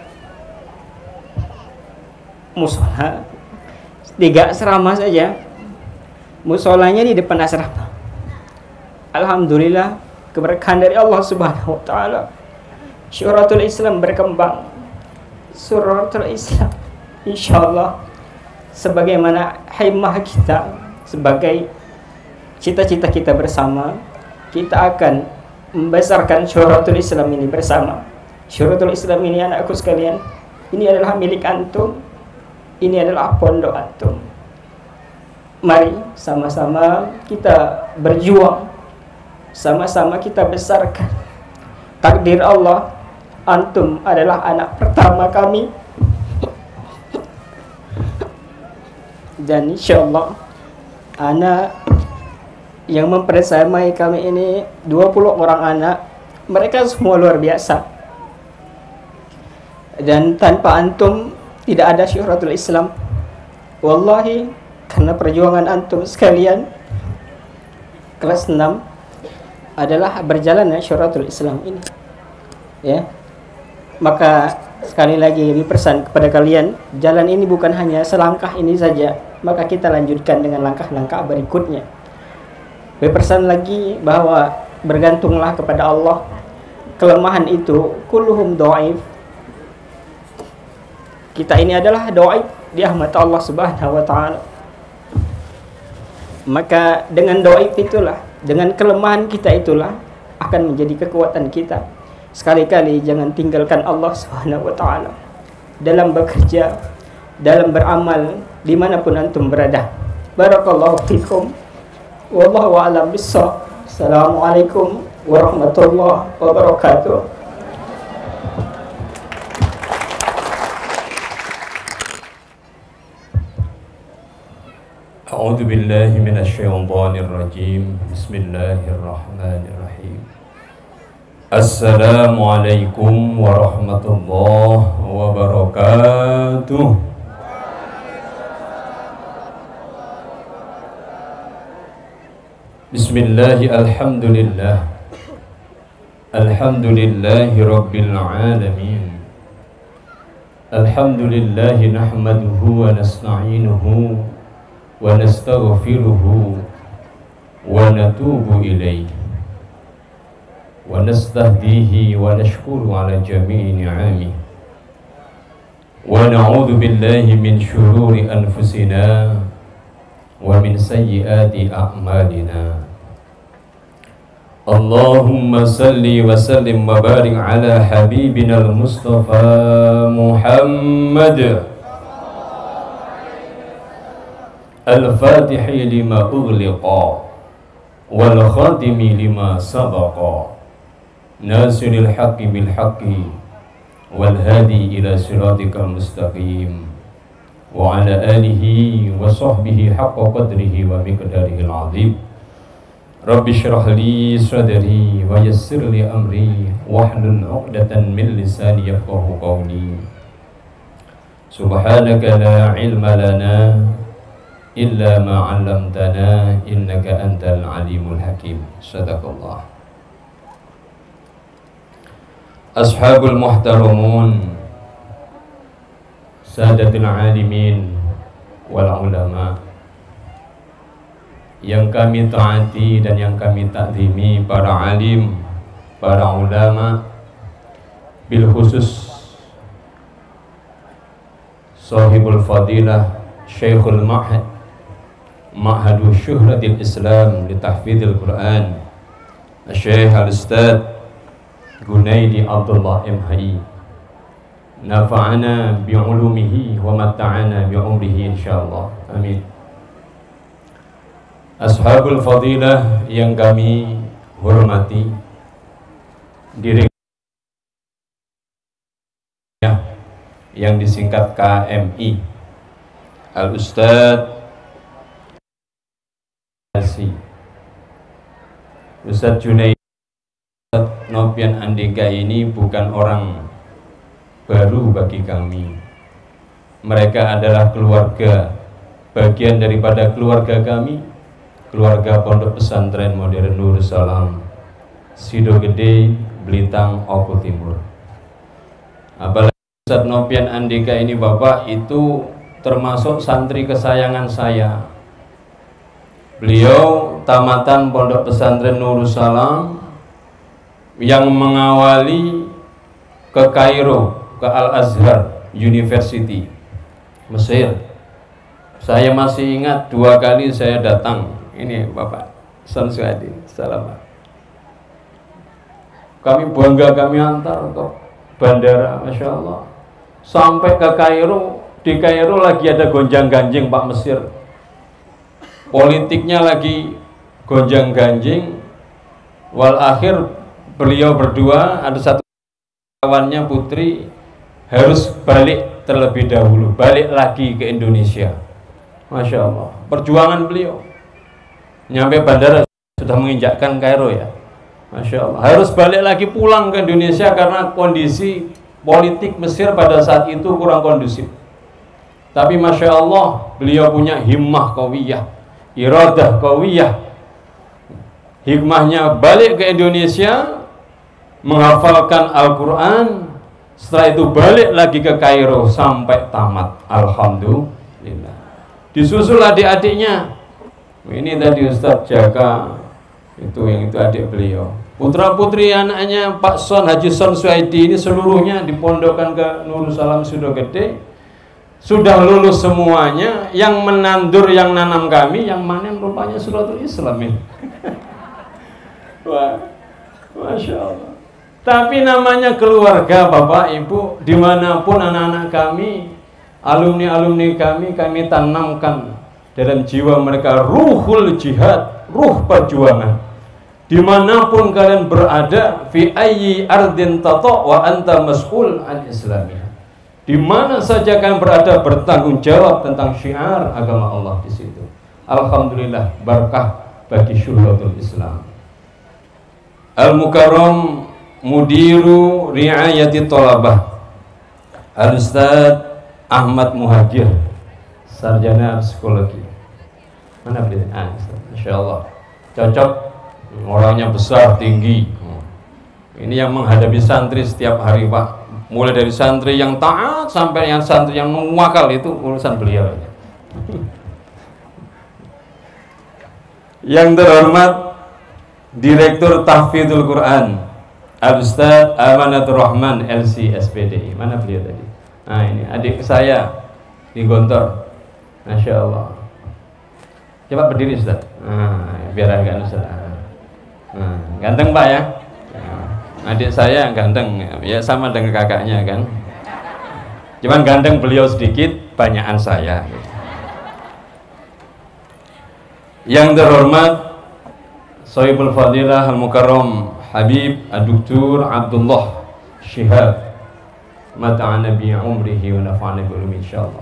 musola 3 asrama saja. Musolanya di depan asrama. Alhamdulillah keberkahan dari Allah Subhanahu wa taala. Syuratul Islam berkembang. Syuratul Islam insyaallah sebagaimana himmah kita, sebagai cita-cita kita bersama, kita akan membesarkan Syuratul Islam ini bersama. Syuratul Islam ini anakku sekalian, ini adalah milik antum. Ini adalah pondok antum. Mari sama-sama kita berjuang. Sama-sama kita besarkan. Takdir Allah, antum adalah anak pertama kami. Dan insyaallah anak yang mempersamai kami ini 20 orang anak. Mereka semua luar biasa. Dan tanpa antum tidak ada Syuratul Islam. Wallahi, karena perjuangan antum sekalian, kelas 6 adalah berjalannya Syuratul Islam ini. Ya. Maka sekali lagi berpesan kepada kalian, jalan ini bukan hanya selangkah ini saja, maka kita lanjutkan dengan langkah-langkah berikutnya. Berpesan lagi bahwa bergantunglah kepada Allah. Kelemahan itu kulluhum dhaif. Kita ini adalah dhaif di mata Allah Subhanahu wa taala. Maka dengan dhaif itulah, dengan kelemahan kita itulah akan menjadi kekuatan kita. Sekali-kali jangan tinggalkan Allah Subhanahu wa taala dalam bekerja, dalam beramal, dimanapun antum berada. Barakallahu fikum. Wallahu a'lam bissawab. Assalamualaikum warahmatullahi wabarakatuh. A'udzu billahi minasyaitonir rajim. Bismillahirrahmanirrahim. Assalamualaikum warahmatullahi wabarakatuh. Bismillahi alhamdulillah. Alhamdulillahi rabbil alamin. Alhamdulillahi nahmaduhu wa nasta'inuhu wa nastaghfiruhu wa natubu ilayhi wa nastahdihi wa nashkuru ala jami'i ni'amihi wa na'udzu billahi min shururi anfusina wa min sayyiati a'malina. Allahumma salli wa sallim wa barik ala habibina al-Mustafa Muhammad Al-Fatihi lima ughliqa wal khatimi lima sabaqa nasiril haqqi bil haqqi wal hadi ila siratikal mustaqim wa ala alihi wa sahbihi haqqa qadrihi wa miqdarihil azim. Rabbi syrah li sadri wa yassir li amri wahlul 'uqdatan min lisani yafqahu qawli. Subhanaka la ilma lana illa ma 'allamtana innaka antal alimul hakim. Sadaqallah. Ashabul muhtaramun, sadatul alimin wal ulama, yang kami taati dan yang kami takzimi, para alim, para ulama, bil khusus sahibul fadilah Syekhul Ma'had, Ma'hadu Syuhratil Islam li Tahfidil Quran, Syekh Al-Ustadz Gunaidi Abdullah MHI, nafa'ana bi'ulumihi wa mata'ana bi'umrihi insyaallah, amin. Ashabul fadilah yang kami hormati, direktur yang disingkat KMI, Al-Ustadz Ustadz Junaidi Nopian Andika ini bukan orang baru bagi kami. Mereka adalah keluarga, bagian daripada keluarga kami, keluarga Pondok Pesantren Modern Nur Salam, Sidogede, Blitang, Oku Timur. Apalagi Ustadz Nopian Andika ini Bapak itu termasuk santri kesayangan saya. Beliau tamatan Pondok Pesantren Nur Salam yang mengawali ke Kairo, ke Al-Azhar University Mesir. Saya masih ingat 2 kali saya datang. Ini Bapak Samsuddin, selamat. Kami bangga, kami antar ke bandara, Masya Allah, sampai ke Kairo. Di Kairo lagi ada gonjang-ganjing Pak Mesir, politiknya lagi gonjang-ganjing. Walakhir beliau berdua, ada satu kawannya putri, harus balik terlebih dahulu, balik lagi ke Indonesia. Masya Allah, perjuangan beliau. Nyampe bandara sudah menginjakkan Kairo ya, Masya Allah, harus balik lagi pulang ke Indonesia karena kondisi politik Mesir pada saat itu kurang kondusif. Tapi Masya Allah, beliau punya himmah qawiyah, iradah qawiyah. Hikmahnya balik ke Indonesia, menghafalkan Al-Quran, setelah itu balik lagi ke Kairo sampai tamat, alhamdulillah. Disusul adik-adiknya. Ini tadi Ustadz Jaka, itu yang itu adik beliau. Putra putri anaknya Pak Son, Haji Son Suhaidi ini seluruhnya dipondokkan ke Nurul Salam Sidogede, sudah lulus semuanya. Yang menandur, yang nanam kami, yang manen rupanya Suratul Islam ini. Wah, Masya Allah. Tapi namanya keluarga Bapak Ibu, dimanapun anak-anak kami, alumni-alumni kami tanamkan dalam jiwa mereka ruhul jihad, ruh perjuangan. Dimanapun kalian berada, fi ayyi ardin tata wa anta mas'ul an islamiyah. Dimana saja kalian berada, bertanggung jawab tentang syiar agama Allah di situ. Alhamdulillah, berkah bagi syuhratul Islam. Al-Mukarram Mudiru Riayati Tolabah, Al-Ustadz Ahmad Muhajir, sarjana psikologi. Mana beliau? Masya Allah, cocok, orangnya besar, tinggi. Ini yang menghadapi santri setiap hari Pak. Mulai dari santri yang taat sampai yang santri yang mewakal, itu urusan beliau. Yang terhormat Direktur Tahfidul Quran, Al-Ustadz Amanatur Rahman LC SPDI. Mana beliau tadi? Nah ini adik saya di Gontor. Masya Allah. Coba berdiri Ustaz. Biar agak Ustaz. Ganteng Pak ya. Adik saya ganteng, ya sama dengan kakaknya kan. Cuman ganteng beliau sedikit, banyakan saya. Yang terhormat Shahibul Fadilah Al-Mukarram Habib Ad-Duktur Abdullah Syihab mata'ana bi umrihi wa nafa'ana bi ulumi insyaallah.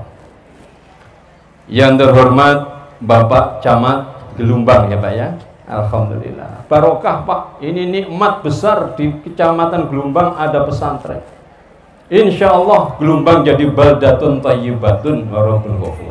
Yang terhormat Bapak Camat Gelumbang ya Pak ya. Alhamdulillah. Barokah Pak. Ini nikmat besar di Kecamatan Gelumbang ada pesantren. Insyaallah Gelumbang jadi baldatun thayyibatun wa rabbul ghafur.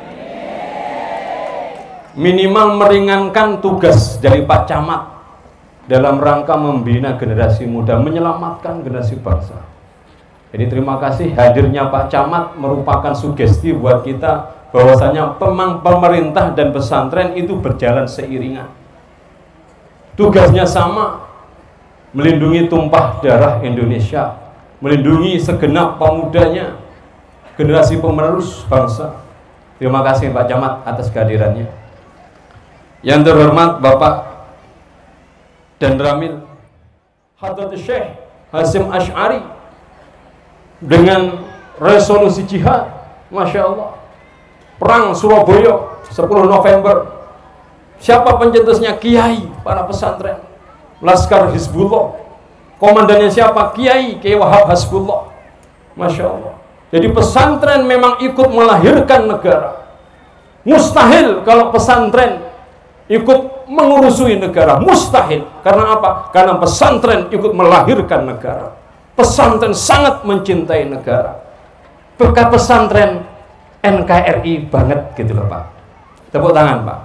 Minimal meringankan tugas dari Pak Camat dalam rangka membina generasi muda, menyelamatkan generasi bangsa. Jadi terima kasih hadirnya Pak Camat merupakan sugesti buat kita bahwasanya pemerintah dan pesantren itu berjalan seiringan. Tugasnya sama, melindungi tumpah darah Indonesia, melindungi segenap pemudanya, generasi penerus bangsa. Terima kasih Pak Camat atas kehadirannya. Yang terhormat Bapak dan Ramil Hadrat Syekh Hasyim Asy'ari dengan resolusi jihad, Masya Allah, perang Surabaya 10 November. Siapa pencetusnya? Kiai, para pesantren, Laskar Hizbullah. Komandannya siapa? Kiai Wahab Hasbullah. Masya Allah. Jadi pesantren memang ikut melahirkan negara. Mustahil kalau pesantren ikut mengurusui negara, mustahil. Karena apa? Karena pesantren ikut melahirkan negara. Pesantren sangat mencintai negara. Bekas pesantren NKRI banget gitu loh Pak. Tepuk tangan Pak.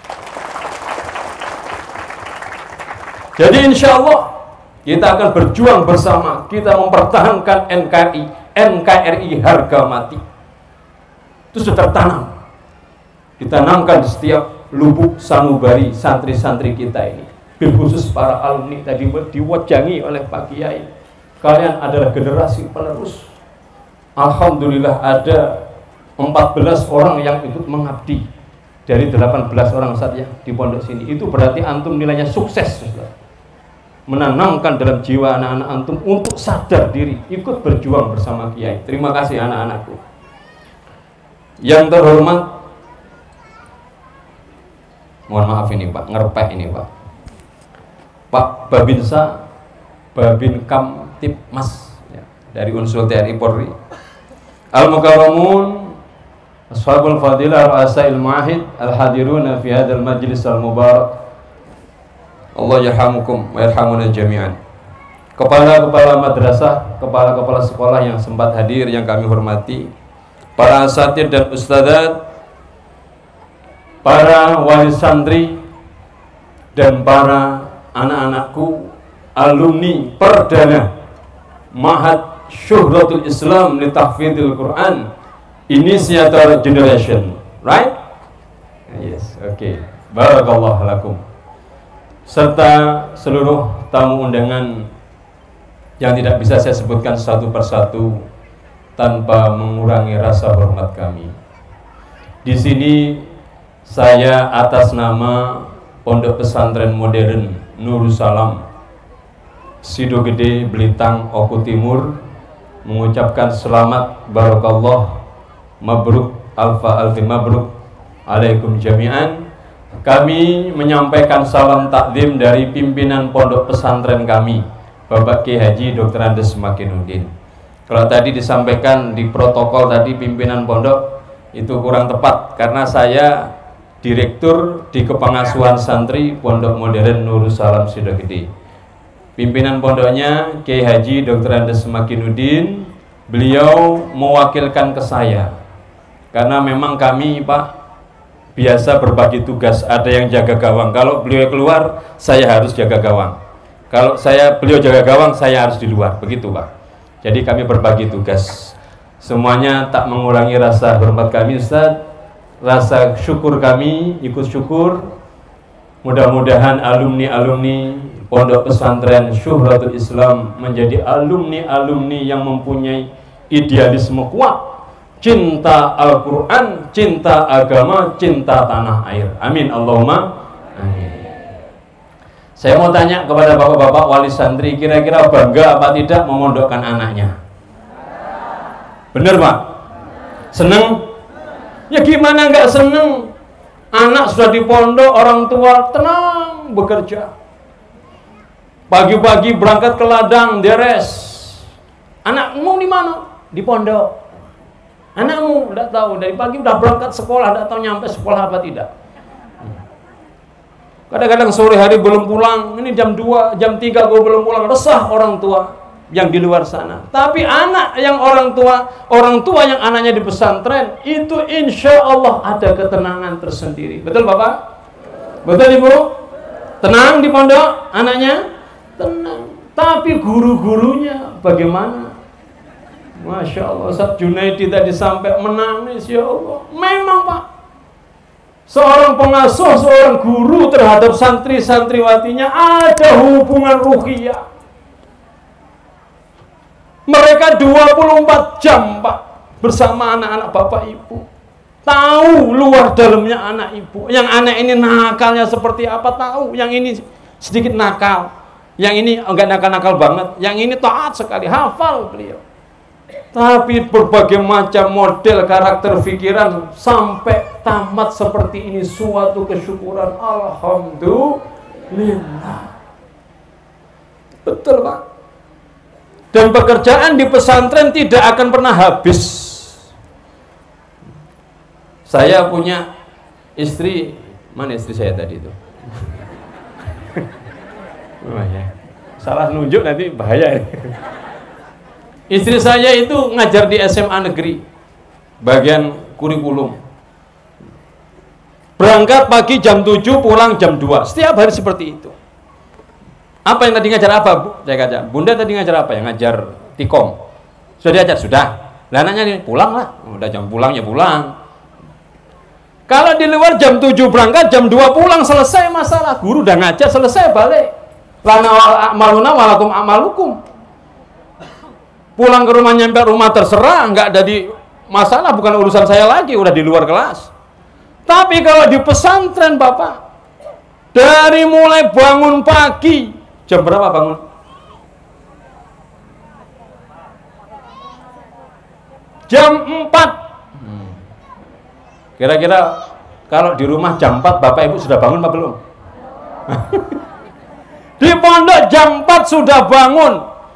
Jadi insya Allah kita akan berjuang bersama. Kita mempertahankan NKRI harga mati. Itu sudah tertanam. Ditanamkan di setiap lubuk sanubari santri-santri kita ini. Bil khusus para alumni tadi diwajangi oleh Pak Kiai. Kalian adalah generasi penerus. Alhamdulillah ada 14 orang yang ikut mengabdi dari 18 orang saja di pondok sini. Itu berarti antum nilainya sukses, Ustaz. Menanamkan dalam jiwa anak-anak antum untuk sadar diri, ikut berjuang bersama Kiai. Terima kasih anak-anakku. Yang terhormat, mohon maaf ini Pak, ngerpek ini Pak, Pak Babinsa Babin Kamtipmas ya, dari unsur TNI Polri. Al-Mukarramun Ashabul Fadilah Al-Asail Ma'ahid Al-Hadiruna fi hadal majlis al-mubarak, Allah yarhamukum wa yarhamuna jami'an. Kepala-kepala madrasah, kepala-kepala sekolah yang sempat hadir yang kami hormati, para asatidz dan ustadzat, para wali santri, dan para anak-anakku, alumni perdana Ma'had Syuhratul Islam li Tahfidzil Quran Initiator Generation, right? Yes, okay. Barakallahu lakum. Serta seluruh tamu undangan yang tidak bisa saya sebutkan satu persatu tanpa mengurangi rasa hormat kami. Di sini saya atas nama Pondok Pesantren Modern Nurul Salam Sido Gede Belitang Oku Timur mengucapkan selamat barakallah mabruk alfa alfi mabruk alaikum jami'an. Kami menyampaikan salam takdim dari pimpinan pondok pesantren kami, Bapak Kiai Haji Dr. Andes Makinuddin. Kalau tadi disampaikan di protokol tadi pimpinan pondok, itu kurang tepat karena saya direktur di kepengasuhan santri Pondok Modern Nurul Salam Sido Gede. Pimpinan pondoknya Kiai Haji Dr. Andes Makinuddin, beliau mewakilkan ke saya karena memang kami Pak biasa berbagi tugas, ada yang jaga gawang. Kalau beliau keluar, saya harus jaga gawang. Kalau beliau jaga gawang, saya harus di luar. Begitu Pak. Jadi kami berbagi tugas. Semuanya tak mengurangi rasa hormat kami Ustaz, rasa syukur kami, ikut syukur. Mudah-mudahan alumni-alumni Pondok Pesantren Syuhratul Islam menjadi alumni-alumni yang mempunyai idealisme kuat, cinta Al-Quran, cinta agama, cinta tanah air. Amin Allahumma amin. Saya mau tanya kepada bapak-bapak wali santri, kira-kira bangga apa tidak memondokkan anaknya? Bener Pak? Seneng? Ya gimana nggak seneng? Anak sudah di pondok, orang tua tenang bekerja. Pagi-pagi berangkat ke ladang, deres. Anakmu di mana? Di pondok. Anakmu tidak tahu, dari pagi udah berangkat sekolah, tidak tahu nyampe sekolah apa tidak. Kadang-kadang sore hari belum pulang, ini jam 2, jam 3 gue belum pulang, resah orang tua yang di luar sana. Tapi anak yang orang tua yang anaknya di pesantren, itu insya Allah ada ketenangan tersendiri. Betul Bapak? Betul Ibu? Tenang di pondok, anaknya tenang. Tapi guru-gurunya bagaimana? Masya Allah, Ustaz Junaidi tadi sampai menangis, ya Allah. Memang Pak, seorang pengasuh, seorang guru terhadap santri-santriwatinya ada hubungan ruhiyah. Mereka 24 jam Pak bersama anak-anak bapak ibu. Tahu luar dalamnya anak ibu. Yang anak ini nakalnya seperti apa tahu. Yang ini sedikit nakal. Yang ini enggak nakal-nakal banget. Yang ini taat sekali, hafal beliau. Tapi berbagai macam model karakter pikiran sampai tamat seperti ini suatu kesyukuran. Alhamdulillah. Betul Pak. Dan pekerjaan di pesantren tidak akan pernah habis. Saya punya istri, mana istri saya tadi itu? Oh ya. Salah nunjuk nanti bahaya. Istri saya itu ngajar di SMA negeri, bagian kurikulum. Berangkat pagi jam 7, pulang jam 2. Setiap hari seperti itu. Apa yang tadi ngajar apa, Bu? Saya kata, Bunda tadi ngajar apa? Yang ngajar Tikom. Sudah diajar? Sudah. Lah anaknya nih, pulang lah. Udah jam pulang ya pulang. Kalau di luar jam 7 berangkat, jam 2 pulang, selesai masalah. Guru udah ngajar, selesai balik. Lana amaluna walakum amalukum. Pulang ke rumah, nyampe rumah terserah, nggak ada di masalah, bukan urusan saya lagi, udah di luar kelas. Tapi kalau di pesantren Bapak, dari mulai bangun pagi, jam berapa bangun? Jam 4. Kira-kira kalau di rumah jam 4, Bapak Ibu sudah bangun apa belum? Di pondok jam 4 sudah bangun.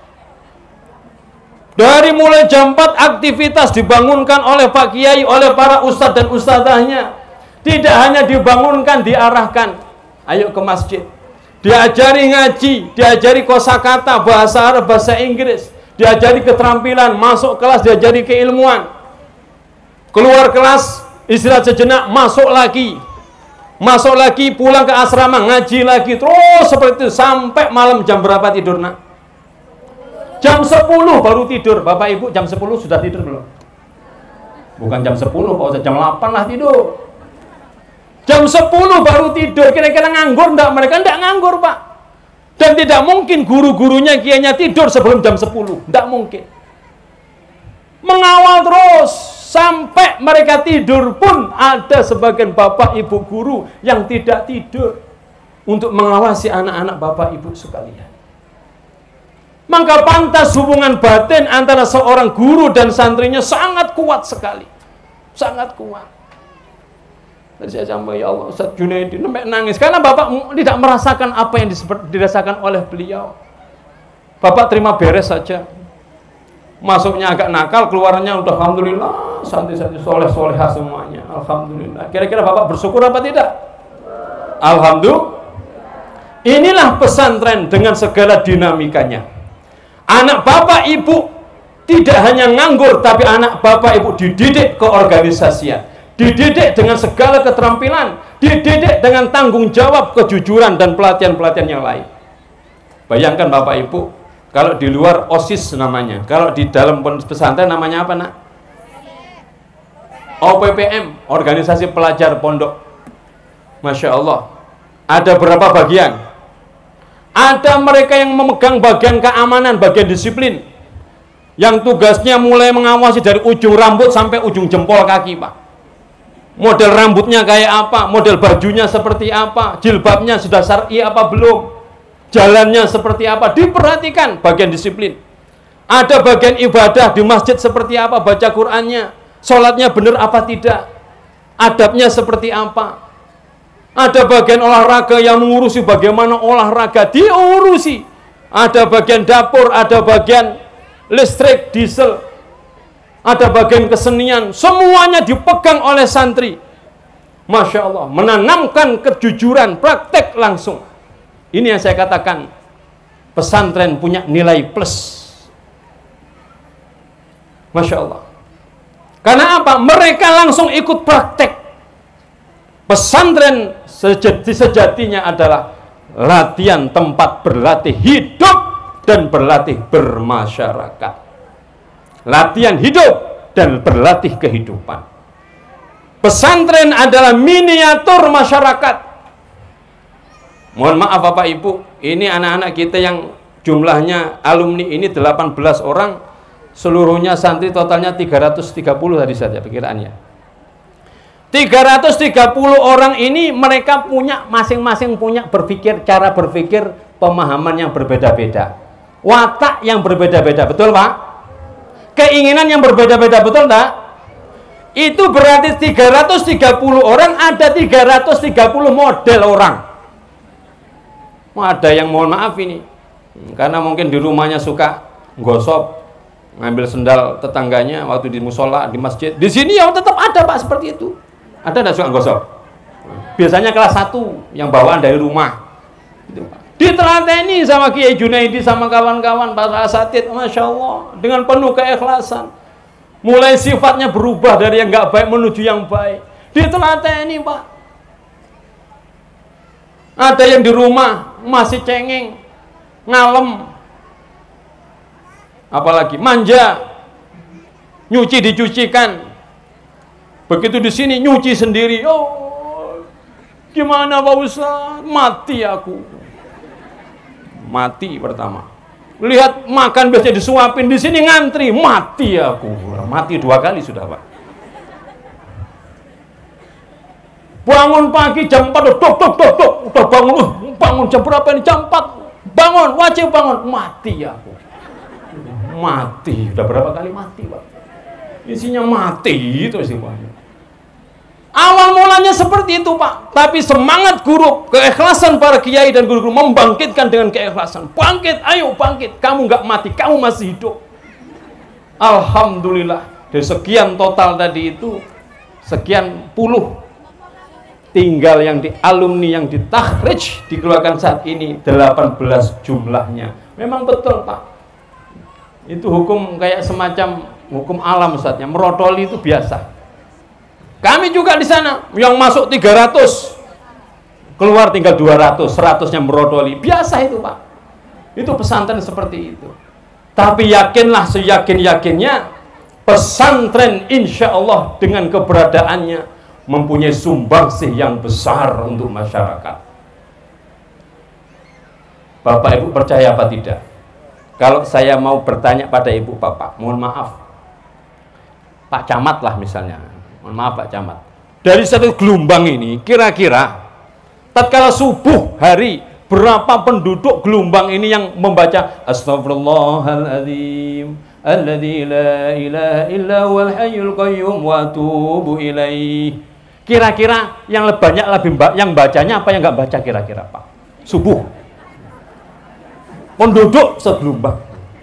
Dari mulai jam 4 aktivitas dibangunkan oleh Pak Kiai, oleh para ustadz dan ustadzahnya. Tidak hanya dibangunkan, diarahkan. Ayo ke masjid. Diajari ngaji, diajari kosakata, bahasa Arab, bahasa Inggris. Diajari keterampilan, masuk kelas, diajari keilmuan. Keluar kelas, istirahat sejenak, masuk lagi. Masuk lagi, pulang ke asrama, ngaji lagi. Terus seperti itu, sampai malam jam berapa tidur nak? Jam 10 baru tidur. Bapak Ibu jam 10 sudah tidur belum? Bukan jam 10, Pak Ustaz, jam 8 lah tidur. Jam 10 baru tidur. Kira-kira nganggur enggak? Mereka enggak nganggur Pak. Dan tidak mungkin guru-gurunya, kiainya tidur sebelum jam 10. Enggak mungkin. Mengawal terus. Sampai mereka tidur pun ada sebagian bapak ibu guru yang tidak tidur. Untuk mengawasi anak-anak bapak ibu sekalian. Maka pantas hubungan batin antara seorang guru dan santrinya sangat kuat sekali. Sangat kuat. Tadi saya sampaikan, ya Allah, Ustaz Junaidi sampai nangis. Karena Bapak tidak merasakan apa yang dirasakan oleh beliau. Bapak terima beres saja. Masuknya agak nakal, keluarnya udah alhamdulillah, santri-santri soleh-solehah semuanya. Alhamdulillah. Kira-kira Bapak bersyukur apa tidak? Alhamdulillah. Inilah pesantren dengan segala dinamikanya. Anak bapak ibu tidak hanya nganggur, tapi anak bapak ibu dididik keorganisasian, dididik dengan segala keterampilan, dididik dengan tanggung jawab, kejujuran, dan pelatihan-pelatihan yang lain. Bayangkan bapak ibu, kalau di luar OSIS namanya, kalau di dalam pesantren namanya apa nak? OPPM, Organisasi Pelajar Pondok. Masya Allah. Ada berapa bagian? Ada mereka yang memegang bagian keamanan, bagian disiplin, yang tugasnya mulai mengawasi dari ujung rambut sampai ujung jempol kaki Pak. Model rambutnya kayak apa, model bajunya seperti apa, jilbabnya sudah syar'i apa belum, jalannya seperti apa, diperhatikan bagian disiplin. Ada bagian ibadah di masjid seperti apa, baca Qur'annya, sholatnya benar apa tidak, adabnya seperti apa. Ada bagian olahraga yang mengurusi bagaimana olahraga diurusi. Ada bagian dapur, ada bagian listrik, diesel, ada bagian kesenian, semuanya dipegang oleh santri. Masya Allah, menanamkan kejujuran, praktek langsung. Ini yang saya katakan, pesantren punya nilai plus. Masya Allah. Karena apa? Mereka langsung ikut praktek. Pesantren sejatinya adalah latihan tempat berlatih hidup dan berlatih bermasyarakat. Latihan hidup dan berlatih kehidupan. Pesantren adalah miniatur masyarakat. Mohon maaf Bapak Ibu, ini anak-anak kita yang jumlahnya alumni ini 18 orang, seluruhnya santri totalnya 330 tadi saja perkiraannya. 330 orang ini mereka punya masing-masing punya cara berpikir, pemahaman yang berbeda-beda, watak yang berbeda-beda, betul Pak? Keinginan yang berbeda-beda, betul tak? Itu berarti 330 orang ada 330 model orang. Ada yang mohon maaf ini, karena mungkin di rumahnya suka gosok, ngambil sendal tetangganya waktu di musola, di masjid. Di sini yang tetap ada Pak seperti itu. Ada tidak suka gosok? Biasanya kelas 1 yang bawaan dari rumah. Ditelateni sama Kiai Junaidi sama kawan-kawan para asatid, Masya Allah, dengan penuh keikhlasan. Mulai sifatnya berubah dari yang nggak baik menuju yang baik. Ditelateni Pak. Ada yang di rumah masih cengeng, ngalem, apalagi manja, nyuci dicucikan. Begitu di sini nyuci sendiri. Oh, gimana Pak Ustaz? Mati aku. Mati pertama. Lihat makan biasanya disuapin, di sini ngantri, mati aku. Mati 2 kali sudah Pak. Bangun pagi jam 4, udah bangun jam berapa ini? Jam 4. Bangun, wajib bangun, mati aku. Mati, udah berapa kali mati Pak? Isinya mati itu sih Pak. Awal mulanya seperti itu Pak, tapi semangat guru, keikhlasan para kiai dan guru-guru membangkitkan dengan keikhlasan. Bangkit, ayo bangkit, kamu nggak mati, kamu masih hidup. Alhamdulillah, dari sekian total tadi itu, sekian puluh, tinggal yang di alumni yang ditakhrij dikeluarkan saat ini 18 jumlahnya. Memang betul Pak, itu hukum kayak semacam hukum alam Ustaznya, merotoli itu biasa. Kami juga di sana, yang masuk 300, keluar tinggal 200, 100-nya merodoli. Biasa itu Pak. Itu pesantren seperti itu. Tapi yakinlah seyakin-yakinnya, pesantren insya Allah dengan keberadaannya mempunyai sumbangsih yang besar untuk masyarakat. Bapak Ibu percaya apa tidak? Kalau saya mau bertanya pada Ibu Bapak, mohon maaf, Pak Camat lah misalnya, mohon maaf Pak Camat, dari satu gelombang ini kira-kira tatkala subuh hari berapa penduduk gelombang ini yang membaca Astaghfirullahaladzim alladzi la ilaha illa huwal hayyul qayyum wa atubu ilaih. Kira-kira yang banyak lebih yang bacanya apa yang nggak baca kira-kira Pak? Subuh penduduk segelombang.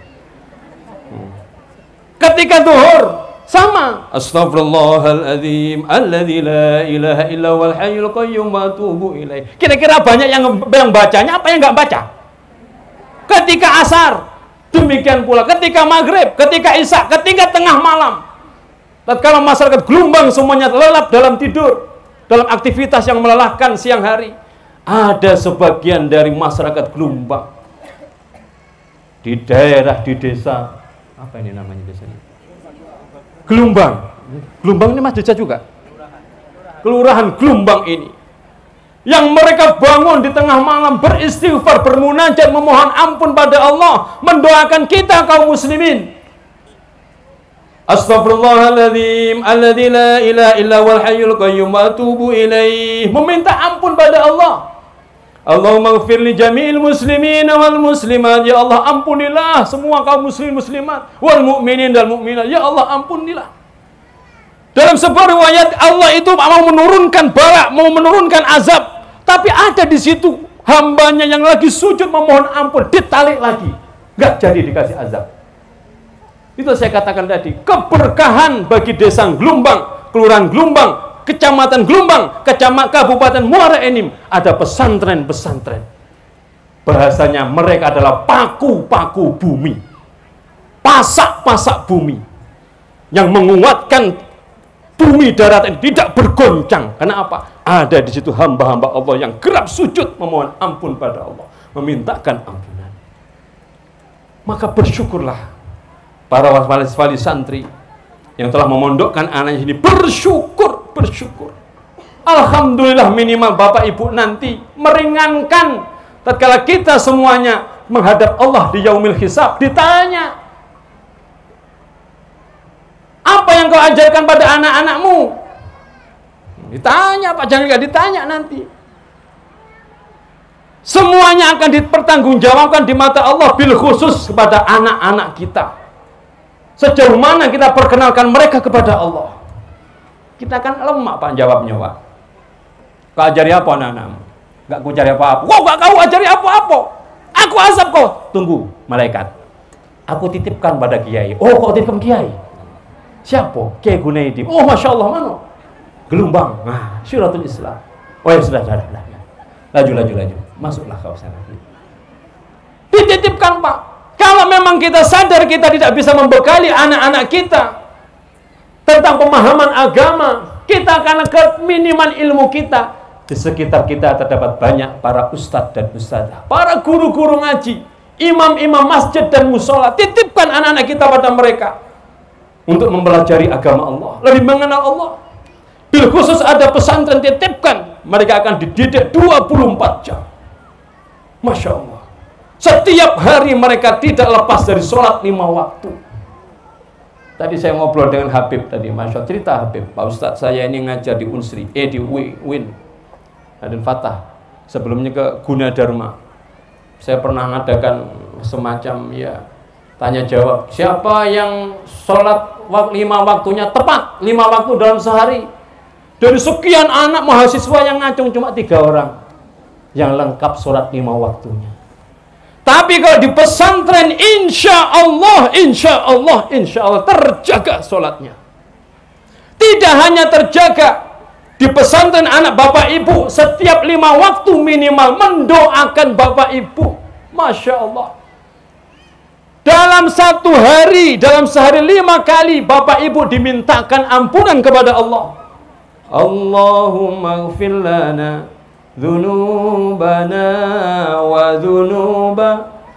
Ketika zuhur sama Astaghfirullahaladzim alladzi la ilaha illa huwal hayyul qayyum wa atubu ilaih. Kira-kira banyak yang bacanya apa yang nggak baca? Ketika asar demikian pula, ketika maghrib, ketika isya, ketika tengah malam. Tatkala masyarakat gelombang semuanya lelap dalam tidur, dalam aktivitas yang melelahkan siang hari, ada sebagian dari masyarakat gelombang di daerah, di desa, apa ini namanya desanya? Gelombang. Gelombang ini Mas desa juga? Kelurahan Gelombang ini, yang mereka bangun di tengah malam beristighfar, bermunajat, memohon ampun pada Allah, mendoakan kita kaum muslimin. Astaghfirullahaladzim alladzi la ilaha illa huwal hayyul qayyum wa atubu ilaih. Meminta ampun pada Allah. Allahumma ighfir li jami'il muslimin wal muslimat. Ya Allah ampunilah semua kaum muslim muslimat, wal mu'minin dan mukminat. Ya Allah ampunilah. Dalam sebuah riwayat Allah itu mau menurunkan bala, mau menurunkan azab Tapi ada di situ hambanya yang lagi sujud memohon ampun, ditarik lagi, nggak jadi dikasih azab. Itu saya katakan tadi, keberkahan bagi desa Gelumbang, kelurahan Gelumbang, kecamatan Gelumbang, Kabupaten Muara Enim, ada pesantren-pesantren. Bahasanya mereka adalah paku-paku bumi, pasak-pasak bumi, yang menguatkan bumi darat ini tidak bergoncang. Karena apa? Ada di situ hamba-hamba Allah yang kerap sujud memohon ampun pada Allah, memintakan ampunan. Maka bersyukurlah para wali santri yang telah memondokkan anak ini, bersyukur. Alhamdulillah, minimal Bapak Ibu nanti meringankan tatkala kita semuanya menghadap Allah di yaumil hisab, ditanya, apa yang kau ajarkan pada anak-anakmu? Ditanya Pak, jangan nggak ditanya nanti. Semuanya akan dipertanggungjawabkan di mata Allah, bil khusus kepada anak-anak kita. Sejauh mana kita perkenalkan mereka kepada Allah? Kita kan lemah Pak jawabnya Pak. Kau ajari apa anak-anakmu? Gak ku cari apa-apa. Kau gak kau ajari apa-apa. Aku azab kau. Tunggu malaikat. Aku titipkan pada kiai. Oh, kau titipkan kiai? Siapa? Kiai Gunaidi. Oh, Masya Allah, mana? Gelumbang. Nah, Syuratul Islam. Oh ya sudah. Laju. Masuklah kau sana. Dititipkan Pak. Kalau memang kita sadar kita tidak bisa membekali anak-anak kita tentang pemahaman agama, kita karena keminiman ilmu kita, di sekitar kita terdapat banyak para ustadz dan ustadzah, para guru-guru ngaji, imam-imam masjid dan musola. Titipkan anak-anak kita pada mereka untuk mempelajari agama Allah, lebih mengenal Allah. Bil khusus ada pesantren, titipkan, mereka akan dididik 24 jam. Masya Allah. Setiap hari mereka tidak lepas dari sholat 5 waktu. Tadi saya ngobrol dengan Habib tadi, Masya Allah, cerita Habib, Pak Ustadz saya ini ngajar di Unsri, di Win, dan Fatah. Sebelumnya ke Gunadarma. Saya pernah ngadakan semacam ya tanya jawab. Siapa yang sholat 5 waktunya tepat, 5 waktu dalam sehari? Dari sekian anak mahasiswa yang ngacung cuma 3 orang yang lengkap sholat 5 waktunya. Tapi kalau di pesantren, insya Allah terjaga sholatnya. Tidak hanya terjaga, di pesantren anak Bapak Ibu setiap 5 waktu minimal mendoakan Bapak Ibu. Masya Allah. Dalam satu hari, dalam sehari 5 kali Bapak Ibu dimintakan ampunan kepada Allah. Allahumma ighfir lana dzunubana wa dzunuba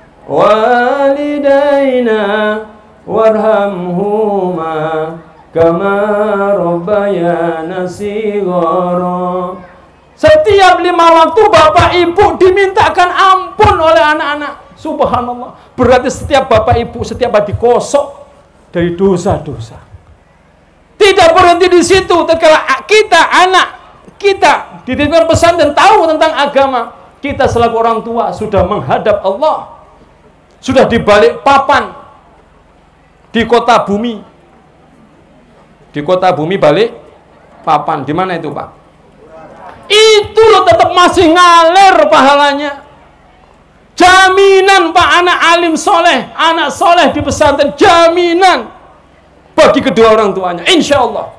walidaina warhamhuma kama rabbayana shighara. Setiap 5 waktu Bapak Ibu dimintakan ampun oleh anak-anak. Subhanallah. Berarti setiap Bapak Ibu setiap hari dikosok dari dosa-dosa. Tidak berhenti di situ. Tatkala kita, anak kita dititipkan pesan dan tahu tentang agama, kita selaku orang tua sudah menghadap Allah, sudah di balik papan di kota bumi. Di kota bumi balik papan. Di mana itu Pak? Itu loh tetap masih ngalir pahalanya. Jaminan Pak, anak alim soleh, anak soleh di pesantren, jaminan bagi kedua orang tuanya. Insya Allah.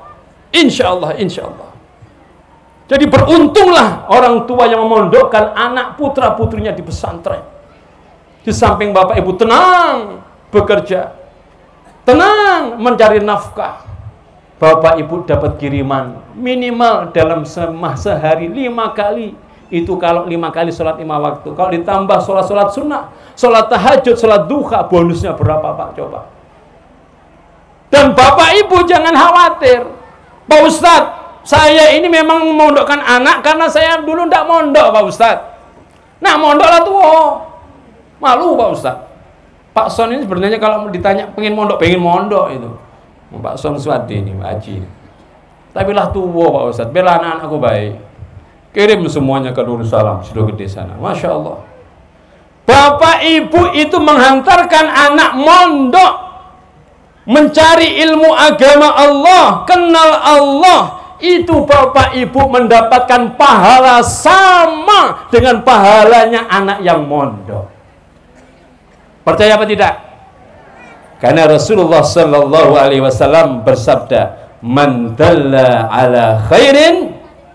Jadi beruntunglah orang tua yang memondokkan anak putra putrinya di pesantren. Di samping Bapak Ibu tenang bekerja, tenang mencari nafkah, Bapak Ibu dapat kiriman minimal dalam sehari 5 kali. Itu kalau 5 kali sholat 5 waktu. Kalau ditambah sholat sunnah, sholat tahajud, sholat duha, bonusnya berapa Pak? Coba. Dan Bapak Ibu jangan khawatir, Pak Ustadz, saya ini memang memondokkan anak karena saya dulu tidak mondok Pak Ustadz. Nah mondoklah tuh, malu Pak Ustadz. Pak Son ini sebenarnya kalau ditanya pengen mondok itu. Pak Son Swadi ini, Pak Haji. Tapi lah tua Pak Ustadz, bela anak-anakku baik. Kirim semuanya ke Darussalam, sudah gede sana. Masya Allah. Bapak Ibu itu menghantarkan anak mondok, mencari ilmu agama Allah, kenal Allah, itu bapak ibu mendapatkan pahala sama dengan pahalanya anak yang mondok. Percaya apa tidak? Karena Rasulullah sallallahu alaihi wasallam bersabda, "Man dalla ala khairin."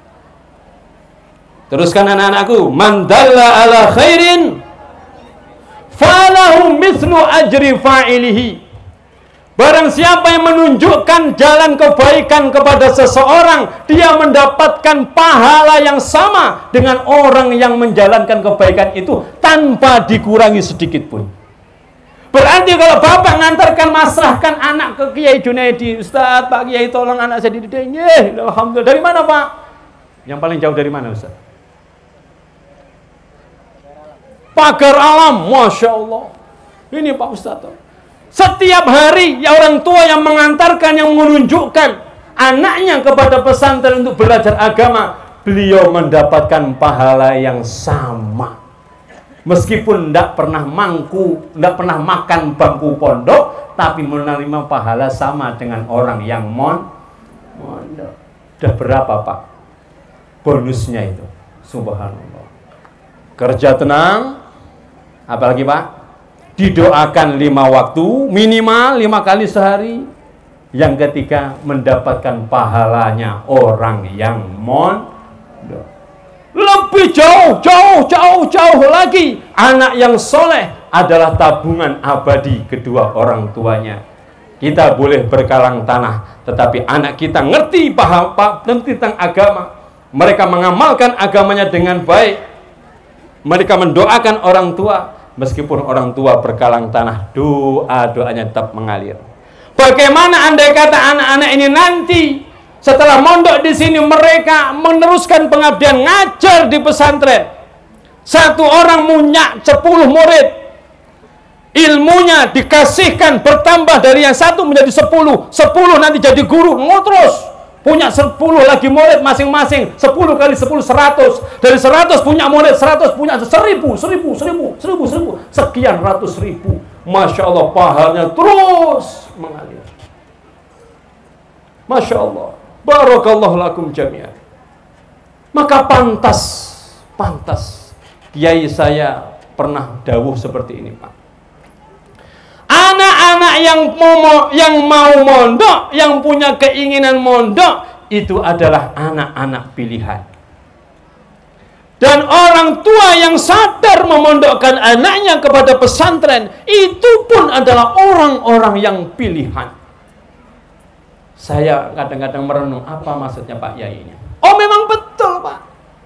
Teruskan anak-anakku, "Man dalla ala khairin falahu mithlu ajri fa'ilihi." Barang siapa yang menunjukkan jalan kebaikan kepada seseorang, dia mendapatkan pahala yang sama dengan orang yang menjalankan kebaikan itu tanpa dikurangi sedikit pun. Berarti kalau bapak ngantarkan masrahkan anak ke Kiai Junaidi, "Ustaz, Pak Kiai tolong anak saya dididik." Alhamdulillah. Dari mana, Pak? Yang paling jauh dari mana, Ustaz? Pagar Alam, Masya Allah. Ini Pak Ustaz. Setiap hari ya orang tua yang mengantarkan, yang menunjukkan anaknya kepada pesantren untuk belajar agama, beliau mendapatkan pahala yang sama. Meskipun tidak pernah pernah makan bangku pondok, tapi menerima pahala sama dengan orang yang mondok. Sudah berapa, Pak? Bonusnya itu. Subhanallah. Kerja tenang. Apalagi, Pak? Didoakan 5 waktu, minimal 5 kali sehari. Yang ketiga, mendapatkan pahalanya orang yang mondok. Lebih jauh lagi, anak yang soleh adalah tabungan abadi kedua orang tuanya. Kita boleh berkalang tanah, tetapi anak kita ngerti paham tentang agama. Mereka mengamalkan agamanya dengan baik. Mereka mendoakan orang tua. Meskipun orang tua berkalang tanah, doanya tetap mengalir. Bagaimana andai kata anak-anak ini nanti setelah mondok di sini mereka meneruskan pengabdian ngajar di pesantren. Satu orang punya 10 murid. Ilmunya dikasihkan bertambah dari yang satu menjadi 10. 10 nanti jadi guru, terus. Punya 10 lagi murid masing-masing. 10 kali 10, 100. Dari 100 punya murid 100, punya 1000. Sekian ratus ribu. Masya Allah, pahalanya terus mengalir. Masya Allah. Barakallahu lakum jami'an. Maka pantas kiai saya pernah dawuh seperti ini, Pak. Anak-anak yang mau mondok, yang punya keinginan mondok, itu adalah anak-anak pilihan. Dan orang tua yang sadar memondokkan anaknya kepada pesantren, itu pun adalah orang-orang yang pilihan. Saya kadang-kadang merenung, apa maksudnya Pak Yai ini? Oh, memang betul, Pak.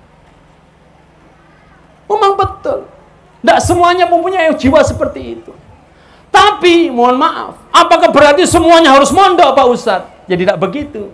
Memang betul. Tidak semuanya mempunyai jiwa seperti itu. Tapi, mohon maaf, apakah berarti semuanya harus mondok, Pak Ustadz? Ya tidak begitu.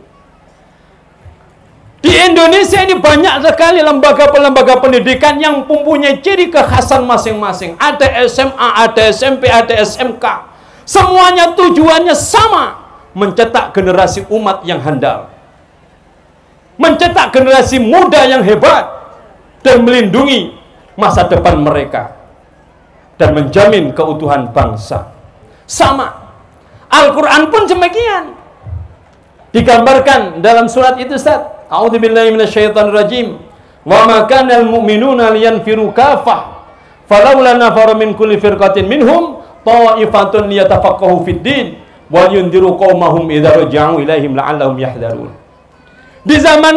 Di Indonesia ini banyak sekali lembaga-lembaga pendidikan yang mempunyai ciri kekhasan masing-masing. Ada SMA, ada SMP, ada SMK. Semuanya tujuannya sama. Mencetak generasi umat yang handal. Mencetak generasi muda yang hebat. Dan melindungi masa depan mereka. Dan menjamin keutuhan bangsa. Sama. Al-Quran pun demikian. Digambarkan dalam surat itu, Ustaz. A'udzubillahi minasyaitonirrajim. Wa ma kana al-mu'minuna liyanfiru kafah. Falawla nafara min kulli firqatin minhum ta'ifatun liyatafaqahu fid din wa yundiru qaumahum idza raja'u ilaihim la'allahum yahdharun. Di zaman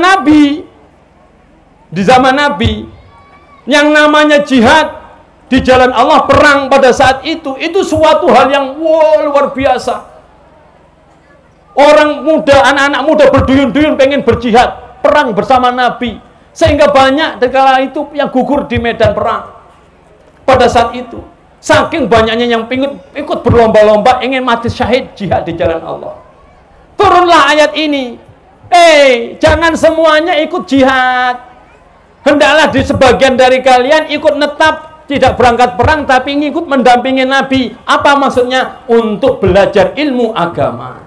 Nabi yang namanya jihad di jalan Allah, perang pada saat itu suatu hal yang luar biasa. Orang muda, anak-anak muda berduyun-duyun pengen berjihad, perang bersama Nabi. Sehingga banyak kala itu yang gugur di medan perang. Pada saat itu, saking banyaknya yang ikut berlomba-lomba ingin mati syahid jihad di jalan Allah. Turunlah ayat ini. Jangan semuanya ikut jihad. Hendaklah di sebagian dari kalian ikut netap, tidak berangkat perang tapi ikut mendampingi Nabi. Apa maksudnya? Untuk belajar ilmu agama.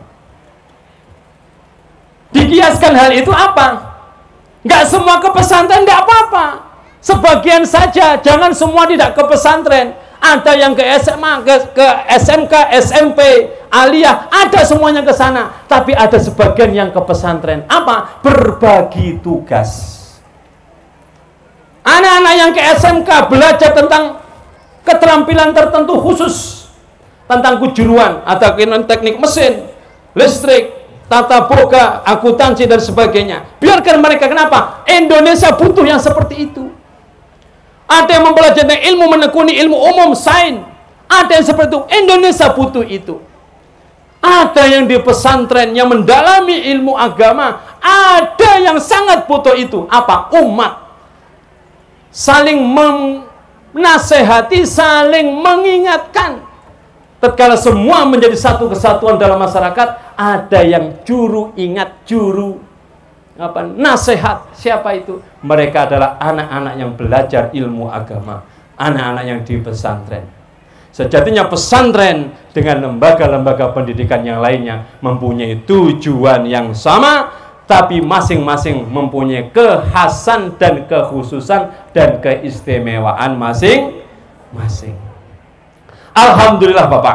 Dikiaskan hal itu apa? Nggak semua ke pesantren, nggak apa-apa. Sebagian saja, jangan semua tidak ke pesantren. Ada yang ke SMA, ke SMK, SMP. aliyah, ada semuanya ke sana. Tapi ada sebagian yang ke pesantren. Apa? Berbagi tugas. Anak-anak yang ke SMK belajar tentang keterampilan tertentu khusus, tentang kejuruan atau teknik mesin, listrik, tata boga, akuntansi dan sebagainya. Biarkan mereka. Kenapa? Indonesia butuh yang seperti itu. Ada yang mempelajari ilmu, menekuni ilmu umum, sains. Ada yang seperti itu. Indonesia butuh itu. Ada yang di pesantren yang mendalami ilmu agama. Ada yang sangat butuh itu. Apa? Umat. Saling menasehati, saling mengingatkan. Tatkala semua menjadi satu kesatuan dalam masyarakat, ada yang juru ingat, juru nasihat. Siapa itu? Mereka adalah anak-anak yang belajar ilmu agama, anak-anak yang di pesantren. Sejatinya pesantren dengan lembaga-lembaga pendidikan yang lainnya mempunyai tujuan yang sama, tapi masing-masing mempunyai kekhasan dan kekhususan dan keistimewaan masing-masing. Alhamdulillah Bapak,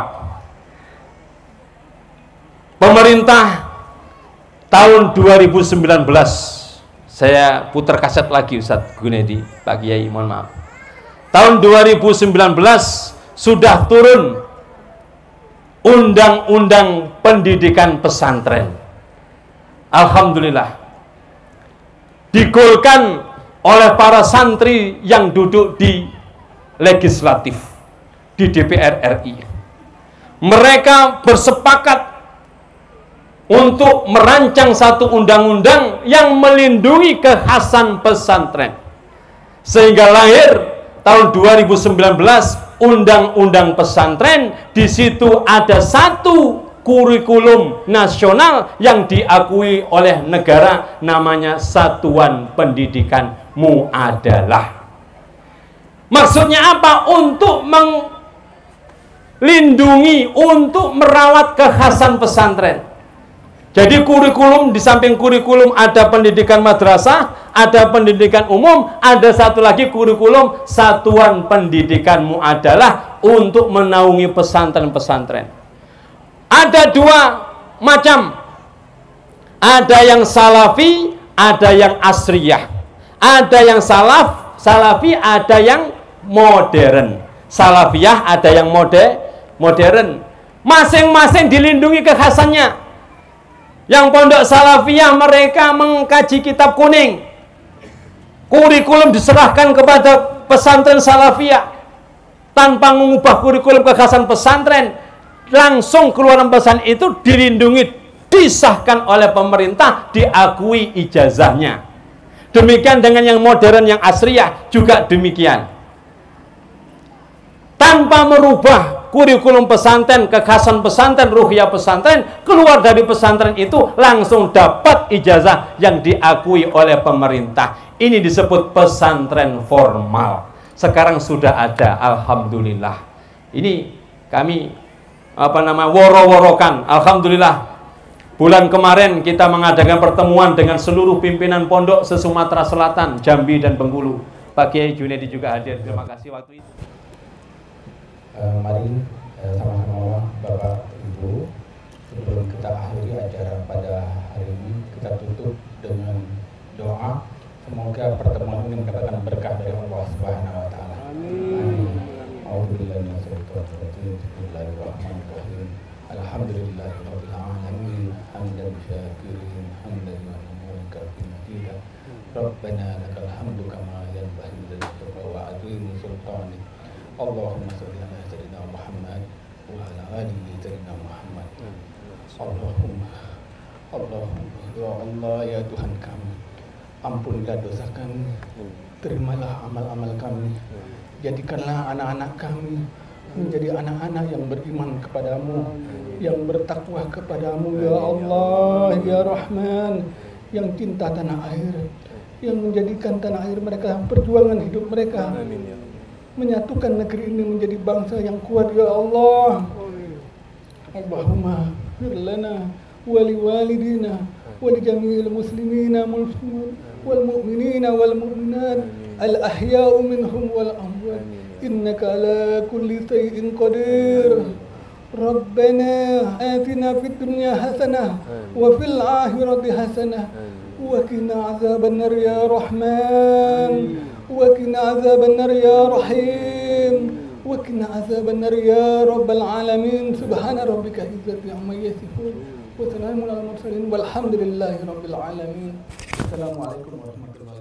pemerintah tahun 2019, saya putar kaset lagi Ustadz Gunedi, Pak Kiai, mohon maaf. Tahun 2019 sudah turun Undang-Undang Pendidikan Pesantren. Alhamdulillah, digolkan oleh para santri yang duduk di legislatif, di DPR RI. Mereka bersepakat untuk merancang satu undang-undang yang melindungi kekhasan pesantren. Sehingga lahir tahun 2019 Undang-Undang Pesantren. Di situ ada satu kurikulum nasional yang diakui oleh negara, namanya Satuan Pendidikan Muadalah. Maksudnya apa? Untuk melindungi, untuk merawat kekhasan pesantren. Jadi kurikulum, di samping kurikulum ada pendidikan madrasah, ada pendidikan umum, ada satu lagi kurikulum Satuan Pendidikan Muadalah untuk menaungi pesantren-pesantren. Ada dua macam, ada yang salafi, ada yang asriyah. Ada yang salafi, ada yang modern. Salafiyah, ada yang modern. Masing-masing dilindungi kekhasannya. Yang pondok salafiyah mereka mengkaji kitab kuning. Kurikulum diserahkan kepada pesantren salafiyah tanpa mengubah kurikulum kekhasan pesantren. Langsung keluaran pesan itu dilindungi, disahkan oleh pemerintah, diakui ijazahnya. Demikian dengan yang modern, yang asriyah juga demikian. Tanpa merubah kurikulum pesantren, kekhasan pesantren, ruhiyah pesantren, keluar dari pesantren itu langsung dapat ijazah yang diakui oleh pemerintah. Ini disebut pesantren formal. Sekarang sudah ada, alhamdulillah. Ini kami woro-worokan. Alhamdulillah, bulan kemarin kita mengadakan pertemuan dengan seluruh pimpinan pondok se-Sumatera Selatan, Jambi dan Bengkulu. Pak Kiai Junedi juga hadir. Terima kasih waktu itu. Mari sama-sama Bapak Ibu, sebelum kita akhiri acara pada hari ini, kita tutup dengan doa. Semoga pertemuan ini mendapatkan berkah dari Allah Subhanahu wa taala. Amin. A'udzubillahi minasyaitonir rajim. Bismillahirrahmanirrahim. Alhamdulillahirabbil alamin. Hamdan syakirin, hamdan mukaffin majidan. Rabbana lakal hamdu kama yanbaghi li wajhika wa 'azimi sultanik. Allahumma shalli ala sayyidina Muhammad wa ala ali sayyidina Muhammad. Allahumma ya Allah, ya Tuhan kami, ampunilah dosa kami, terimalah amal-amal kami, jadikanlah anak-anak kami menjadi anak-anak yang beriman kepadamu, yang bertakwa kepadamu, ya Allah, ya Rahman, yang cinta tanah air, yang menjadikan tanah air mereka perjuangan hidup mereka, menyatukan negeri ini menjadi bangsa yang kuat, ya Allah. Allahumma fir lana wa liwalidina wa li jami'il muslimina wal mu'minina wal mu'minat al ahya'u minhum wal amwat innaka ala kulli shay'in qadir. ربنا آتنا في الدنيا حسنة وفي الآخرة حسنة وقنا عذاب النار يا رحمن وقنا عذاب النار يا رحيم وقنا عذاب النار يا رب العالمين سبحان ربك رب العزة عما يصفون وسلام على المرسلين والحمد لله رب العالمين السلام عليكم ورحمة الله